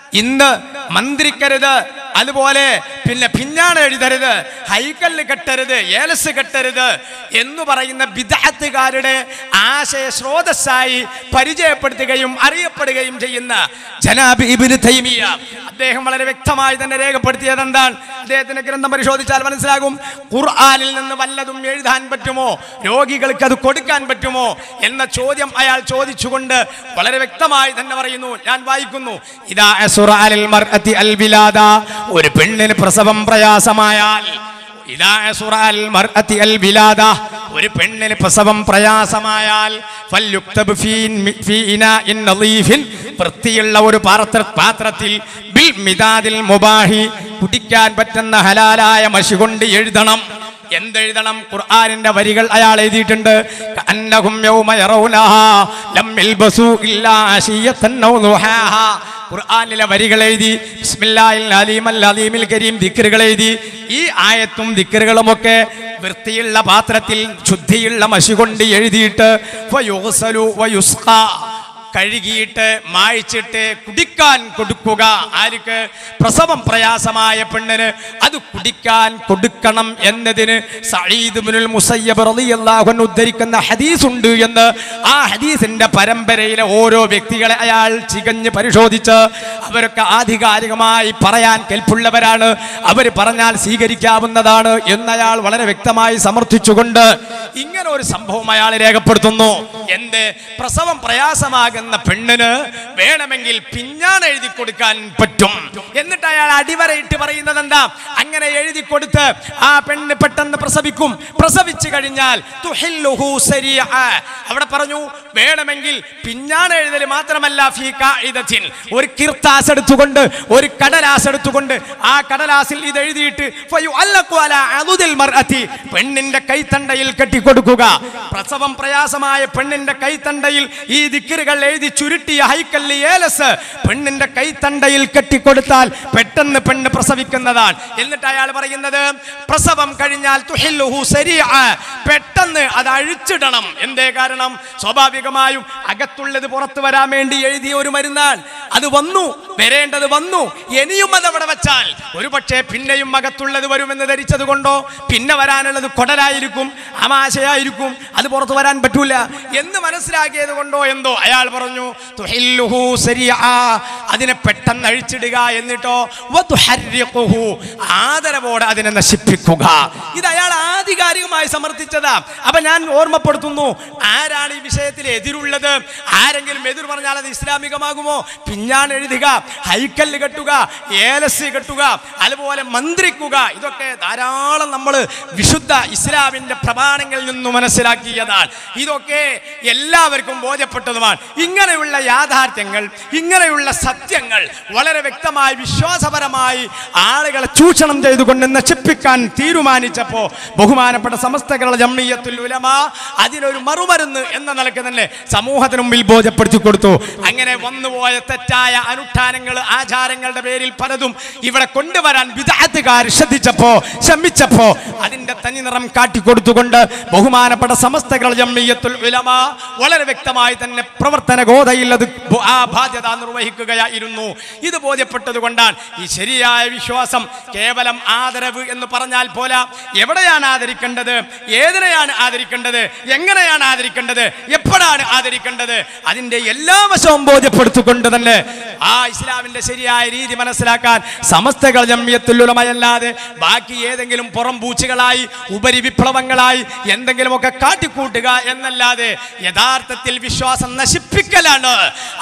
B: ഇന്ന് മന്ത്രിക്കരുത്, അതുപോലെ പിഞ്ഞാണ് എഴുതരുത്, ഹൈക്കല്ല് കെട്ടരുത്, ഏലസ് കെട്ടരുത് എന്ന് പറയുന്ന ബിദ്അത്തുകാരുടെ ആശയ സ്രോതസ്സായി പരിചയപ്പെടുത്തുകയും അറിയപ്പെടുകയും ചെയ്യുന്ന ജനാബ് ഇബ്നു തൈമിയ അദ്ദേഹം വളരെ വ്യക്തമായി തന്നെ രേഖപ്പെടുത്തിയത് എന്താണ്? അദ്ദേഹത്തിന്റെ ഗ്രന്ഥം പരിശോധിച്ചാൽ മനസ്സിലാകും. ഖുർആനിൽ നിന്ന് വല്ലതും എഴുതാൻ പറ്റുമോ, രോഗികൾക്ക് അത് കൊടുക്കാൻ പറ്റുമോ എന്ന ചോദ്യം അയാൾ ചോദിച്ചുകൊണ്ട് വളരെ വ്യക്തമായി തന്നെ പറയുന്നു. ഞാൻ വായിക്കുന്നു. ഇദാ അസ്റ അലൽ മർഅതി അൽ വിലാദ, ഒരു പെണ്ണിന് പ്രസവം പ്രയാസമായാൽ, ഇദാ അസ്റ അൽ മർഅതി അൽ വിലാദ, ഒരു പെണ്ണിന് പ്രസവം പ്രയാസമായാൽ ഫൽയുക്തബ് ഫീ ഇനാഇൻ നളീഫിൻ, വൃത്തിയുള്ള ഒരു പാത്രത്തിൽ ബിൽ മിദാദിൽ മുബാഹി, കുടിക്കാൻ പറ്റുന്ന ഹലാലായ മഷി കൊണ്ട് എഴുതണം. എന്തെഴുതണം? ഖുർആനിന്റെ വരികൾ അയാൾ എഴുതിയിട്ടുണ്ട്. കഅന്നഹും യൗമ യറൗനഹാ ലം യൽബസു ഇല്ലാ അശിയതൻ ഔ ദുഹാഹാ. ഖുർആനിലെ വരികൾ എഴുതി, ബിസ്മില്ലാഹിൽ അലീമൽ അലീമിൽ കരീം ദിക്റുകൾ എഴുതി. ഈ ആയത്തും ദിക്റുകളുമൊക്കെ വൃത്തിയുള്ള പാത്രത്തിൽ ശുദ്ധിയുള്ള മഷി കൊണ്ട് എഴുതിയിട്ട് ഫയുഗ്സലു വയുസ്ഖാ, കഴുകിയിട്ട് മായ്ച്ചിട്ട് കുടിക്കാൻ കൊടുക്കുക. ആർക്ക്? പ്രസവം പ്രയാസമായ പെണ്ണിന് അത് കുടിക്കാൻ കൊടുക്കണം എന്നതിന് സഈദ് ഇബ്നുൽ മുസയ്യബ് റളിയല്ലാഹു അൻഹു ഉദ്ധരിക്കുന്ന ഹദീസ് ഉണ്ട് എന്ന് ആ ഹദീസിന്റെ പരമ്പരയിലെ ഓരോ വ്യക്തികളെ അയാൾ ചികഞ്ഞ് പരിശോധിച്ച് അവരൊക്കെ ആധികാരികമായി പറയാൻ കെൽപ്പുള്ളവരാണ്, അവർ പറഞ്ഞാൽ സ്വീകരിക്കാവുന്നതാണ് എന്നയാൾ വളരെ വ്യക്തമായി സമർത്ഥിച്ചുകൊണ്ട് ഇങ്ങനെ ഒരു സംഭവം അയാൾ രേഖപ്പെടുത്തുന്നു. എന്ത്? പ്രസവം പ്രയാസമാകുന്ന പെണ്ണിന് വേണമെങ്കിൽ പിഞ്ഞാണ് എഴുതി കൊടുക്കാൻ പറ്റും. എന്നിട്ട് അയാൾ അടിവരയിട്ട് പറയുന്നത് എന്താ? അങ്ങനെ എഴുതി കൊടുത്ത് ആ പെണ്ണ് പെട്ടെന്ന് പ്രസവിക്കും. പ്രസവിച്ചു കഴിഞ്ഞാൽ തുഹില്ലുഹു സരിഅ, അവിടെ പറഞ്ഞു വേണമെങ്കിൽ പിഞ്ഞാണ് എഴുതൽ മാത്രമല്ല, ഫീ ഖാഇദത്തിൻ, ഒരു കിർത്താസ് എടുത്തുകൊണ്ട്, ഒരു കടലാസ് എടുത്തുകൊണ്ട് ആ കടലാസിൽ ഇത് എഴുതിയിട്ട് ഫയുഅല്ലഖു അലാ അദുദിൽ മർഅതി, പെണ്ണിന്റെ കൈത്തണ്ടയിൽ കെട്ടിക്കൊടുക്കുക. പ്രസവം പ്രയാസമായ പെണ്ണിന്റെ കൈത്തണ്ടയിൽ ഈ ദിക്റുകൾ എഴുതി ചുരുട്ടിയ ഹൈക്കല്ല് ഏലസ് പെണ്ണിന്റെ കൈത്തണ്ടയിൽ കെട്ടിക്കൊടുത്താൽ പെട്ടെന്ന് പെണ്ണ് പ്രസവിക്കുന്നതാണ്. എന്നിട്ട് അയാൾ പറയുന്നത് പ്രസവം കഴിഞ്ഞാൽ തുഹില്ലുഹു സരിഅ, പെട്ടെന്ന് അത് അഴിച്ചിടണം. എന്തേ കാരണം? സ്വാഭാവികമായും അകത്തുള്ളത് പുറത്തു വരാൻ വേണ്ടി എഴുതിയ ഒരു മരുന്നാണ്. അത് വന്നു, വരേണ്ടത് വന്നു, ഇനിയും അത് അവിടെ വെച്ചാൽ ഒരു പക്ഷേ പിന്നെയും അകത്തുള്ളത് വരുമെന്ന് ധരിച്ചത് കൊണ്ടോ, പിന്നെ വരാനുള്ളത് കൊടലായിരിക്കും, ആമാശയായിരിക്കും, അത് പുറത്തു വരാൻ പറ്റൂല എന്ന് മനസ്സിലാക്കിയത് കൊണ്ടോ എന്തോ അയാൾ പറഞ്ഞു തുഹില്ലുഹു സരിഅ, അതിനെ പെട്ടെന്ന് അഴിച്ചിടുക. എന്നിട്ടോ വതുഹർരിഖുഹു, ആദരവോടെ അതിനെ നശിപ്പിക്കുക. ഇത് അയാൾ ആധികാരികമായി സമർത്ഥിച്ചതാ. അപ്പൊ ഞാൻ ഓർമ്മപ്പെടുത്തുന്നു, ആരാണ് ഈ വിഷയത്തിൽ എതിരുള്ളത്? ആരെങ്കിലും എതിർ പറഞ്ഞാൽ അത് ഇസ്ലാമികമാകുമോ? പിഞ്ഞാണ് എഴുതുക, ഹൈക്കല്ല് കെട്ടുക, ഏലസ് കെട്ടുക, അതുപോലെ മന്ത്രിക്കുക, ഇതൊക്കെ ധാരാളം നമ്മൾ വിശുദ്ധ ഇസ്ലാമിന്റെ പ്രമാണങ്ങളിൽ നിന്ന് മനസ്സിലാക്കിയതാണ്. ഇതൊക്കെ എല്ലാവർക്കും ബോധ്യപ്പെട്ടതുമാണ്. ഇങ്ങനെയുള്ള യാഥാർത്ഥ്യങ്ങൾ, ഇങ്ങനെയുള്ള സത്യങ്ങൾ വളരെ വ്യക്തമായി വിശ്വാസപരമായി ആളുകളെ ചൂഷണം ചെയ്തുകൊണ്ട് നശിപ്പിക്കാൻ തീരുമാനിച്ചപ്പോൾ ബഹുമാനപ്പെട്ട സമസ്ത കേരള ജംഇയ്യത്തുൽ ഉലമാ അതിനൊരു മറുമരുന്ന് എന്ന നിലയ്ക്ക് തന്നെ സമൂഹത്തിന് മുമ്പിൽ ബോധ്യപ്പെടുത്തി കൊടുത്തു. അങ്ങനെ വന്നുപോയ തെറ്റായ അനുഷ്ഠാനങ്ങൾ, ആചാരങ്ങളുടെ പേരിൽ പലതും ഇവിടെ കൊണ്ടുവരാൻ ബിദ്അത്തുകാർ ശ്രമിച്ചപ്പോ അതിന്റെ തനിനിറം കാട്ടിക്കൊടുത്തുകൊണ്ട് ബഹുമാനപ്പെട്ട സമസ്ത കേരള ജംഇയ്യത്തുൽ ഉലമാ വളരെ വ്യക്തമായി തന്നെ പ്രവർത്തന ഗോതയിൽ അത് ആ ബാധ്യത നിർവഹിക്കുകയായിരുന്നു. ഇത് ബോധ്യപ്പെട്ടത് കൊണ്ടാണ് ഈ ശരിയായ വിശ്വാസം കേവലം ആദരവ് എന്ന് പറഞ്ഞാൽ പോരാ. എവിടെയാണ് ആദരിക്കേണ്ടത്, ഏതിനെയാണ് ആദരിക്കേണ്ടത്, എങ്ങനെയാണ് ആദരിക്കേണ്ടത്, എപ്പോഴാണ് ആദരിക്കേണ്ടത്, അതിന്റെ എല്ലാ വശവും ബോധ്യപ്പെടുത്തിക്കൊണ്ട് തന്നെ ആ ഇസ്ലാമിന്റെ ശരിയായ രീതി മനസ്സിലാക്കാൻ സമസ്ത കേരള ജംഇയ്യത്തുൽ ഉലമ അല്ലാതെ ബാക്കി ഏതെങ്കിലും പുറം പൂച്ചുകളായി ഉപരി വിപ്ലവങ്ങളായി എന്തെങ്കിലുമൊക്കെ കാട്ടിക്കൂട്ടുക എന്നല്ലാതെ യഥാർത്ഥത്തിൽ വിശ്വാസം നശിപ്പിക്കലാണ്,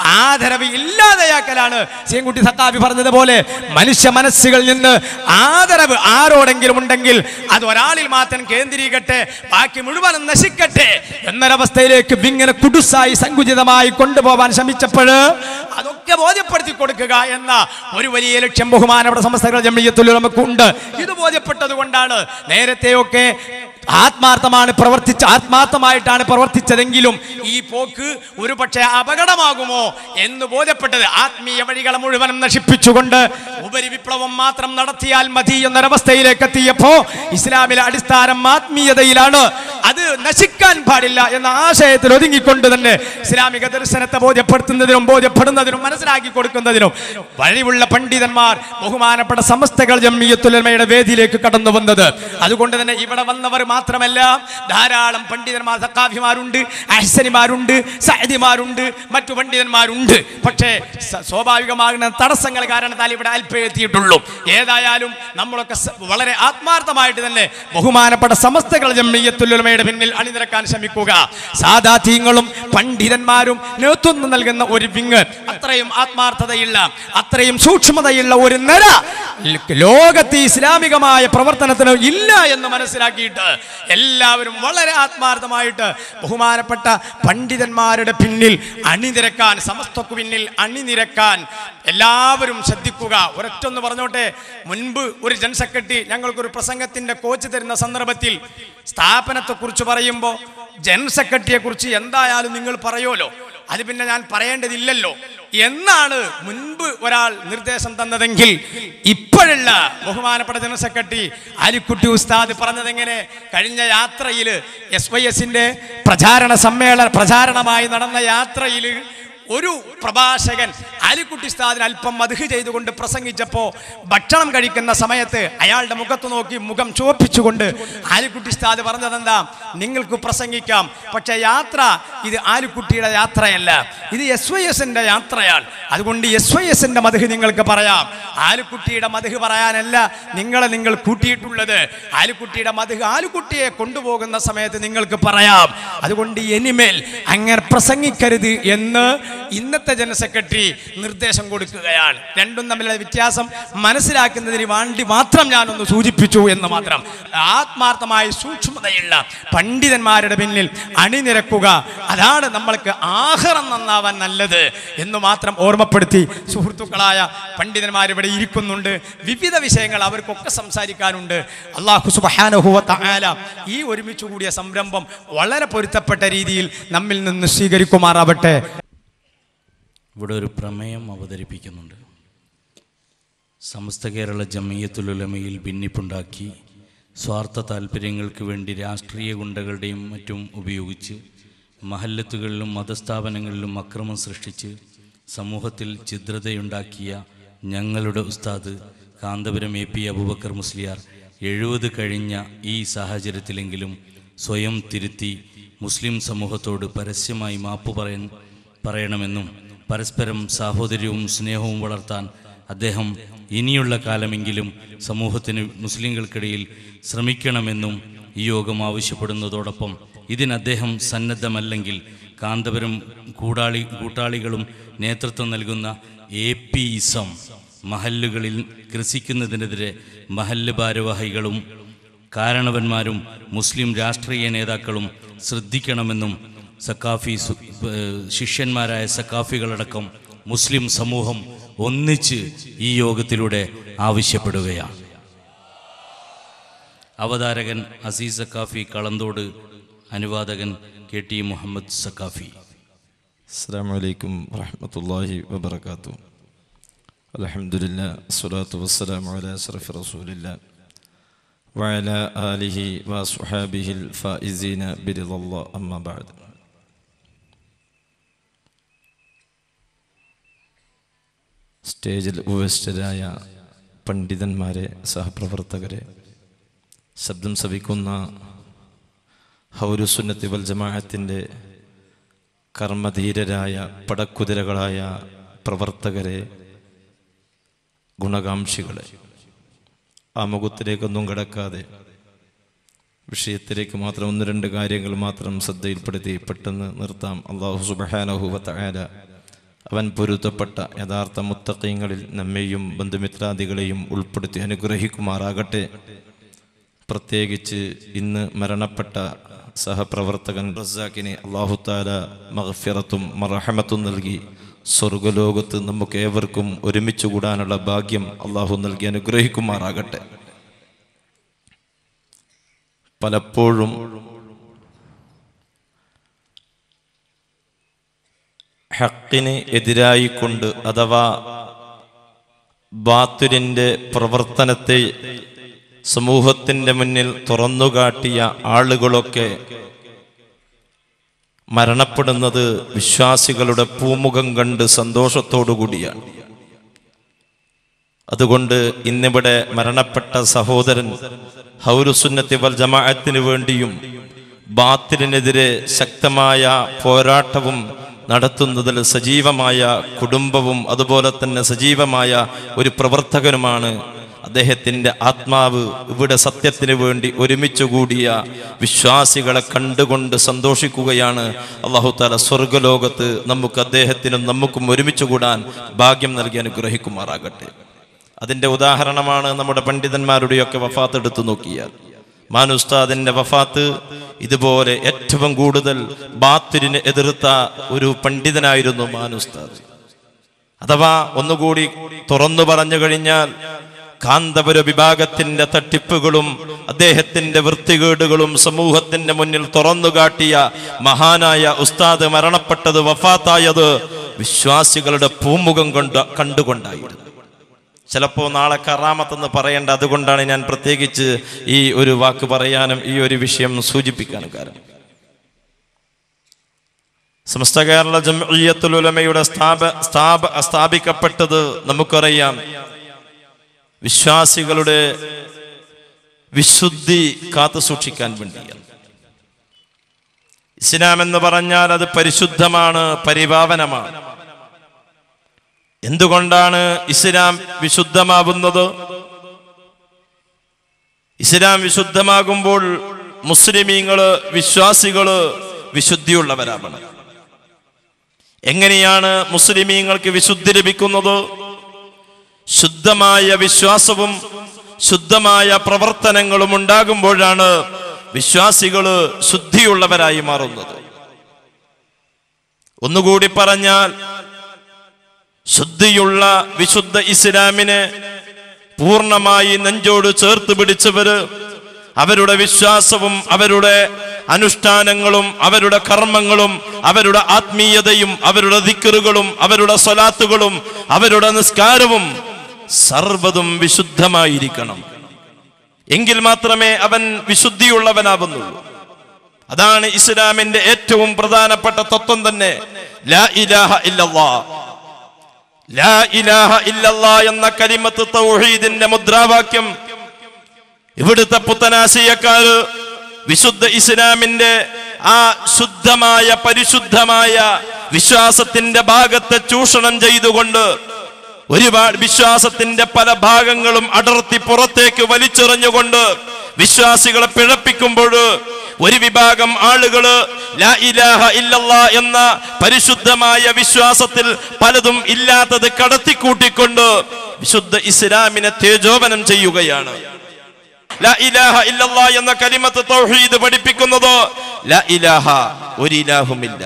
B: ആദരവ് ഇല്ലാതെയാക്കലാണ്. സീൻകുട്ടി സഖാഫി പറഞ്ഞതുപോലെ മനുഷ്യ മനസ്സുകളിൽ നിന്ന് ആദരവ് ആരോടെങ്കിലും ഉണ്ടെങ്കിൽ അത് ഒരാളിൽ മാത്രം കേന്ദ്രീകരിക്കട്ടെ, ബാക്കി മുഴുവനും നശിക്കട്ടെ എന്നൊരവസ്ഥയിലേക്ക് ഇങ്ങനെ കുടുസായി സങ്കുചിതമായി കൊണ്ടുപോകാൻ ശ്രമിച്ചപ്പോൾ അതൊക്കെ ബോധ്യപ്പെടുത്തി കൊടുക്കുക എന്ന ഒരു വലിയ ലക്ഷ്യം ബഹുമാനപ്പെട്ട സമസ്ത കേരള ജംഇയ്യത്തുൽ ഉലമക്കുണ്ട്. ഇത് ബോധ്യപ്പെട്ടത് കൊണ്ടാണ് നേരത്തെയൊക്കെ ആത്മാർത്ഥമായിട്ടാണ് പ്രവർത്തിച്ചതെങ്കിലും ഈ പോക്ക് ഒരു പക്ഷേ അപകടമാകുമോ എന്ന് ബോധ്യപ്പെട്ടത്. ആത്മീയ വഴികളെ മുഴുവനും നശിപ്പിച്ചുകൊണ്ട് ഉപരി വിപ്ലവം മാത്രം നടത്തിയാൽ മതി എന്നൊരവസ്ഥയിലേക്ക് എത്തിയപ്പോ ഇസ്ലാമിലെ അടിസ്ഥാനം ആത്മീയതയിലാണ്. അത് നശിക്കാൻ പാടില്ല എന്ന ആശയത്തിൽ ഒതുങ്ങിക്കൊണ്ട് തന്നെ ഇസ്ലാമിക ദർശനത്തെ ബോധ്യപ്പെടുന്നതിനും മനസ്സിലാക്കി കൊടുക്കുന്നതിനും വഴിവുള്ള പണ്ഡിതന്മാർ ബഹുമാനപ്പെട്ട സമസ്തകൾ ജംഇയ്യത്തുൽ ഉലമയുടെ വേദിയിലേക്ക് കടന്നു വന്നത്. അതുകൊണ്ട് തന്നെ ഇവിടെ വന്നവർ മാത്രമല്ല, ധാരാളം പണ്ഡിതന്മാർ, സഖാഫിമാരുണ്ട്, അഹ്സനിമാരുണ്ട്, സഅദിമാരുണ്ട്, മറ്റു പണ്ഡിതന്മാരുണ്ട്. പക്ഷേ സ്വാഭാവികമാകുന്ന തടസ്സങ്ങൾ കാരണത്താൽ ഇവിടെ അല്പം എത്തിയിട്ടുള്ളൂ. ഏതായാലും നമ്മളൊക്കെ വളരെ ആത്മാർത്ഥമായിട്ട് തന്നെ ബഹുമാനപ്പെട്ട സമസ്തകൾ ജംഇയ്യത്തുൽ ഉലമയുടെ പിന്നിൽ അണിനിരക്കാൻ ശ്രമിക്കുക. സാദാത്യങ്ങളും പണ്ഡിതന്മാരും നേതൃത്വം നൽകുന്ന ഒരു വിങ്, അത്രയും ആത്മാർത്ഥതയുള്ള, അത്രയും സൂക്ഷ്മതയുള്ള ഒരു നിര ലോകത്ത് ഇസ്ലാമികമായ പ്രവർത്തനത്തിന് ഇല്ല എന്ന് മനസ്സിലാക്കിയിട്ട് എല്ലാവരും വളരെ ആത്മാർത്ഥമായിട്ട് ബഹുമാനപ്പെട്ട പണ്ഡിതന്മാരുടെ പിന്നിൽ അണിനിരക്കാൻ, സമസ്തക്ക് പിന്നിൽ അണിനിരക്കാൻ എല്ലാവരും ശ്രദ്ധിക്കുക. ഒരൊറ്റൊന്ന് പറഞ്ഞോട്ടെ, മുൻപ് ഒരു ജനറൽ സെക്രട്ടറി ഞങ്ങൾക്കൊരു പ്രസംഗത്തിന്റെ കോച്ച് തരുന്ന സന്ദർഭത്തിൽ സ്ഥാപനത്തെക്കുറിച്ച് പറയുമ്പോൾ ജനറൽ സെക്രട്ടറിയെ കുറിച്ച് എന്തായാലും നിങ്ങൾ പറയുമല്ലോ, അത് പിന്നെ ഞാൻ പറയേണ്ടതില്ലല്ലോ എന്നാണ് മുൻപ് ഒരാൾ നിർദ്ദേശം തന്നതെങ്കിൽ ഇപ്പോഴുള്ള ബഹുമാനപ്പെട്ട ജനറൽ സെക്രട്ടറി അലിക്കുട്ടി ഉസ്താദ് പറഞ്ഞതെങ്ങനെ? കഴിഞ്ഞ യാത്രയിൽ SYSന്റെ പ്രചാരണമായി നടന്ന യാത്രയിൽ ഒരു പ്രഭാഷകൻ അലിക്കുട്ടി ഉസ്താദിന് അല്പം മദ്ഹ് ചെയ്തുകൊണ്ട് പ്രസംഗിച്ചപ്പോൾ ഭക്ഷണം കഴിക്കുന്ന സമയത്ത് അയാളുടെ മുഖത്ത് നോക്കി മുഖം ചുവപ്പിച്ചുകൊണ്ട് അലിക്കുട്ടി ഉസ്താദ് പറഞ്ഞതെന്താ? നിങ്ങൾക്ക് പ്രസംഗിക്കാം, പക്ഷെ യാത്ര ഇത് ആലിക്കുട്ടിയുടെ യാത്രയല്ല, ഇത് SYSന്റെ യാത്രയാണ്. അതുകൊണ്ട് SYSന്റെ മദ്ഹ് നിങ്ങൾക്ക് പറയാം, ആലിക്കുട്ടിയുടെ മദ്ഹ് പറയാനല്ല നിങ്ങൾ കൂട്ടിയിട്ടുള്ളത്. ആലിക്കുട്ടിയുടെ മദ്ഹ് ആലിക്കുട്ടിയെ കൊണ്ടുപോകുന്ന സമയത്ത് നിങ്ങൾക്ക് പറയാം. അതുകൊണ്ട് ഇനിമേൽ അങ്ങനെ പ്രസംഗിക്കരുത് എന്ന് ഇന്നത്തെ ജനറൽ സെക്രട്ടറി നിർദ്ദേശം കൊടുക്കുകയാണ്. രണ്ടും തമ്മിലുള്ള വ്യത്യാസം മനസ്സിലാക്കുന്നതിന് വേണ്ടി മാത്രം ഞാനൊന്ന് സൂചിപ്പിച്ചു എന്ന് മാത്രം. ആത്മാർത്ഥമായി സൂക്ഷ്മതയുള്ള പണ്ഡിതന്മാരുടെ പിന്നിൽ അണിനിരക്കുക, അതാണ് നമ്മൾക്ക് ആഖിറം നന്നാവാൻ നല്ലത് എന്ന് മാത്രം ഓർമ്മപ്പെടുത്തി, സുഹൃത്തുക്കളായ പണ്ഡിതന്മാർ ഇവിടെ ഇരിക്കുന്നുണ്ട്, വിവിധ വിഷയങ്ങൾ അവർക്കൊക്കെ സംസാരിക്കാനുണ്ട്. അല്ലാഹു സുബ്ഹാനഹു വ തആല ഈ ഒരുമിച്ച് കൂടിയ സംരംഭം വളരെ പൊരുത്തപ്പെട്ട രീതിയിൽ നമ്മിൽ നിന്ന് സ്വീകരിക്കുമാറാവട്ടെ.
A: ഇവിടെ ഒരു പ്രമേയം അവതരിപ്പിക്കുന്നുണ്ട്. സമസ്ത കേരള ജംഇയ്യത്തുൽ ഉലമയിൽ ഭിന്നിപ്പുണ്ടാക്കി സ്വാർത്ഥ താല്പര്യങ്ങൾക്ക് വേണ്ടി രാഷ്ട്രീയ ഗുണ്ടകളുടെയും മറ്റും ഉപയോഗിച്ച് മഹല്ലത്തുകളിലും മതസ്ഥാപനങ്ങളിലും അക്രമം സൃഷ്ടിച്ച് സമൂഹത്തിൽ ഛിദ്രതയുണ്ടാക്കിയ ഞങ്ങളുടെ ഉസ്താദ് കാന്തപുരം AP അബൂബക്കർ മുസ്ലിയാർ 70 കഴിഞ്ഞ ഈ സാഹചര്യത്തിലെങ്കിലും സ്വയം തിരുത്തി മുസ്ലിം സമൂഹത്തോട് പരസ്യമായി മാപ്പ് പറയണമെന്നും പരസ്പരം സാഹോദര്യവും സ്നേഹവും വളർത്താൻ അദ്ദേഹം ഇനിയുള്ള കാലമെങ്കിലും സമൂഹത്തിന് മുസ്ലിങ്ങൾക്കിടയിൽ ശ്രമിക്കണമെന്നും ഈ യോഗം ആവശ്യപ്പെടുന്നതോടൊപ്പം ഇതിന് അദ്ദേഹം സന്നദ്ധമല്ലെങ്കിൽ കാന്തപുരം കൂട്ടാളികളും നേതൃത്വം നൽകുന്ന APism മഹല്ലുകളിൽ ഗ്രസിക്കുന്നതിനെതിരെ മഹല്ല് ഭാരവാഹികളും കാരണവന്മാരും മുസ്ലിം രാഷ്ട്രീയ നേതാക്കളും ശ്രദ്ധിക്കണമെന്നും സക്കാഫി ശിഷ്യന്മാരായ സക്കാഫികളടക്കം മുസ്ലിം സമൂഹം ഒന്നിച്ച് ഈ യോഗത്തിലൂടെ ആവശ്യപ്പെടുകയാണ്. അവതാരകൻ അസീസ് സക്കാഫി കളന്തോട്, അനുവാദകൻ KT മുഹമ്മദ് സക്കാഫി.
C: അസ്സലാമു അലൈക്കും വറഹ്മത്തുള്ളാഹി വബറകാതുഹു. അൽഹംദുലില്ലാഹ് വസ്സലാത്തു വസ്സലാമു അലാ അശ്റഫി റസൂലില്ലാഹ് വഅലാ ആലിഹി വസ്വഹാബിഹിൽ ഫായിസീന ബിറിദല്ലാഹ് അമ്മാ ബഅദ്. സ്റ്റേജിൽ ഉപവിഷ്ടരായ പണ്ഡിതന്മാരെ, സഹപ്രവർത്തകരെ, ശബ്ദം ശ്രവിക്കുന്ന ഹൗലുസുന്നത്തി വൽ ജമാഅത്തിൻ്റെ കർമ്മധീരരായ പടക്കുതിരകളായ പ്രവർത്തകരെ, ഗുണകാംക്ഷികളെ, ആമുഖത്തിലേക്കൊന്നും കടക്കാതെ വിഷയത്തിലേക്ക് മാത്രം 1-2 കാര്യങ്ങൾ മാത്രം ശ്രദ്ധയിൽപ്പെടുത്തി പെട്ടെന്ന് നിർത്താം. അല്ലാഹു സുബ്ഹാനഹു വ തആല അവൻ പൊരുത്തപ്പെട്ട യഥാർത്ഥ മുത്തഖീങ്ങളിൽ നമ്മെയും ബന്ധുമിത്രാദികളെയും ഉൾപ്പെടുത്തി അനുഗ്രഹിക്കുമാറാകട്ടെ. പ്രത്യേകിച്ച് ഇന്ന് മരണപ്പെട്ട സഹപ്രവർത്തകൻ റസാഖിനെ അല്ലാഹു തആല മഗ്ഫിറത്തും മർഹമത്തും നൽകി സ്വർഗലോകത്ത് നമുക്ക് ഏവർക്കും ഒരുമിച്ച് കൂടാനുള്ള ഭാഗ്യം അല്ലാഹു നൽകി അനുഗ്രഹിക്കുമാറാകട്ടെ. പലപ്പോഴും ഹക്കിന് എതിരായിക്കൊണ്ട് അഥവാ ബാത്തിലിൻ്റെ പ്രവർത്തനത്തെ സമൂഹത്തിൻ്റെ മുന്നിൽ തുറന്നുകാട്ടിയ ആളുകളൊക്കെ മരണപ്പെടുന്നത് വിശ്വാസികളുടെ പൂമുഖം കണ്ട് സന്തോഷത്തോടു കൂടിയാണ്. അതുകൊണ്ട് ഇന്നിവിടെ മരണപ്പെട്ട സഹോദരൻ ഹൗലുസുന്നത്തി വൽ ജമാഅത്തിന് വേണ്ടിയും ബാത്തിലിനെതിരെ ശക്തമായ പോരാട്ടവും നടത്തുന്നതിൽ സജീവമായ കുടുംബവും അതുപോലെ തന്നെ സജീവമായ ഒരു പ്രവർത്തകനുമാണ്. അദ്ദേഹത്തിൻ്റെ ആത്മാവ് ഇവിടെ സത്യത്തിന് വേണ്ടി ഒരുമിച്ച് കൂടിയ വിശ്വാസികളെ കണ്ടുകൊണ്ട് സന്തോഷിക്കുകയാണ്. അല്ലാഹു തആല സ്വർഗ്ഗലോകത്ത് നമുക്ക് അദ്ദേഹത്തിനും നമുക്കും ഒരുമിച്ച് കൂടാൻ ഭാഗ്യം നൽകി അനുഗ്രഹിക്കുമാറാകട്ടെ. അതിൻ്റെ ഉദാഹരണമാണ് നമ്മുടെ പണ്ഡിതന്മാരുടെയൊക്കെ വഫാത്ത് എടുത്തു നോക്കിയാൽ. മാനുസ്താദിൻ്റെ വഫാത്ത് ഇതുപോലെ ഏറ്റവും കൂടുതൽ ബാത്തിലിനെ എതിർത്ത ഒരു പണ്ഡിതനായിരുന്നു മാനുസ്താദ്. അഥവാ ഒന്നുകൂടി തുറന്നു പറഞ്ഞു കഴിഞ്ഞാൽ കാന്തപുര വിഭാഗത്തിന്റെ തട്ടിപ്പുകളും അദ്ദേഹത്തിന്റെ വൃത്തികേടുകളും സമൂഹത്തിന്റെ മുന്നിൽ തുറന്നുകാട്ടിയ മഹാനായ ഉസ്താദ് മരണപ്പെട്ടത്, വഫാത്തായത് വിശ്വാസികളുടെ പൂമുഖം കണ്ടുകൊണ്ടായിരുന്നു. ചിലപ്പോൾ നാളെ കറാമത്തെന്ന് പറയേണ്ട, അതുകൊണ്ടാണ് ഞാൻ പ്രത്യേകിച്ച് ഈ ഒരു വാക്ക് പറയാനും ഈ ഒരു വിഷയം സൂചിപ്പിക്കാനും കാരണം. സമസ്ത കേരള ജംഇയ്യത്തുൽ ഉലമയുടെ സ്ഥാപിക്കപ്പെട്ടത് നമുക്കറിയാം വിശ്വാസികളുടെ വിശുദ്ധി കാത്തു സൂക്ഷിക്കാൻ വേണ്ടിയാണ്. ഇസ്ലാം എന്ന് പറഞ്ഞാൽ അത് പരിശുദ്ധമാണ്, പരിപാവനമാണ്. എന്തുകൊണ്ടാണ് ഇസ്ലാം വിശുദ്ധമാകുന്നത്? ഇസ്ലാം വിശുദ്ധമാകുമ്പോൾ മുസ്ലിമീങ്ങള്, വിശ്വാസികള് വിശുദ്ധിയുള്ളവരാവണം. എങ്ങനെയാണ് മുസ്ലിമീങ്ങൾക്ക് വിശുദ്ധി ലഭിക്കുന്നത്? ശുദ്ധമായ വിശ്വാസവും ശുദ്ധമായ പ്രവർത്തനങ്ങളും ഉണ്ടാകുമ്പോഴാണ് വിശ്വാസികള് ശുദ്ധിയുള്ളവരായി മാറുന്നത്. ഒന്നുകൂടി പറഞ്ഞാൽ, ശുദ്ധിയുള്ള വിശുദ്ധ ഇസ്ലാമിനെ പൂർണ്ണമായി നെഞ്ചോട് ചേർത്ത് പിടിച്ചവര് അവരുടെ വിശ്വാസവും അവരുടെ അനുഷ്ഠാനങ്ങളും അവരുടെ കർമ്മങ്ങളും അവരുടെ ആത്മീയതയും അവരുടെ ദിക്റുകളും അവരുടെ സ്വലാത്തുകളും അവരുടെ നിസ്കാരവും സർവ്വതും വിശുദ്ധമായിരിക്കണം. എങ്കിൽ മാത്രമേ അവൻ വിശുദ്ധിയുള്ളവനാവുന്നുള്ളൂ. അതാണ് ഇസ്ലാമിന്റെ ഏറ്റവും പ്രധാനപ്പെട്ട തത്വം തന്നെ, ലാ ഇലാഹ ഇല്ലല്ലാഹ്. ലാ ഇലാഹ ഇല്ലല്ലാഹ് എന്ന കലിമത്ത് തൗഹീദിന്റെ മുദ്രാവാക്യം ഇവിടുത്തെ പുത്തനാശയക്കാര് വിശുദ്ധ ഇസ്ലാമിന്റെ ആ ശുദ്ധമായ പരിശുദ്ധമായ വിശ്വാസത്തിന്റെ ഭാഗത്തെ ചൂഷണം ചെയ്തുകൊണ്ട് ഒരുപാട് വിശ്വാസത്തിന്റെ പല ഭാഗങ്ങളും അടർത്തി പുറത്തേക്ക് വലിച്ചെറിഞ്ഞുകൊണ്ട് വിശ്വാസികളെ പിഴപ്പിക്കുമ്പോൾ ഒരു വിഭാഗം ആളുകള് ലാ ഇലാഹ ഇല്ലല്ലാഹ് എന്ന പരിശുദ്ധമായ വിശ്വാസത്തിൽ പലതും ഇല്ലാത്തത് കടത്തിക്കൂട്ടിക്കൊണ്ട് വിശുദ്ധ ഇസ്ലാമിനെ തേജോവനം ചെയ്യുകയാണ്. ലാ ഇലാഹ ഇല്ലല്ലാഹ് എന്ന കലിമത്ത് തൗഹീദ് പഠിപ്പിക്കുന്നത് ലാ ഇലാഹ, ഒരു ഇലാഹുമില്ല,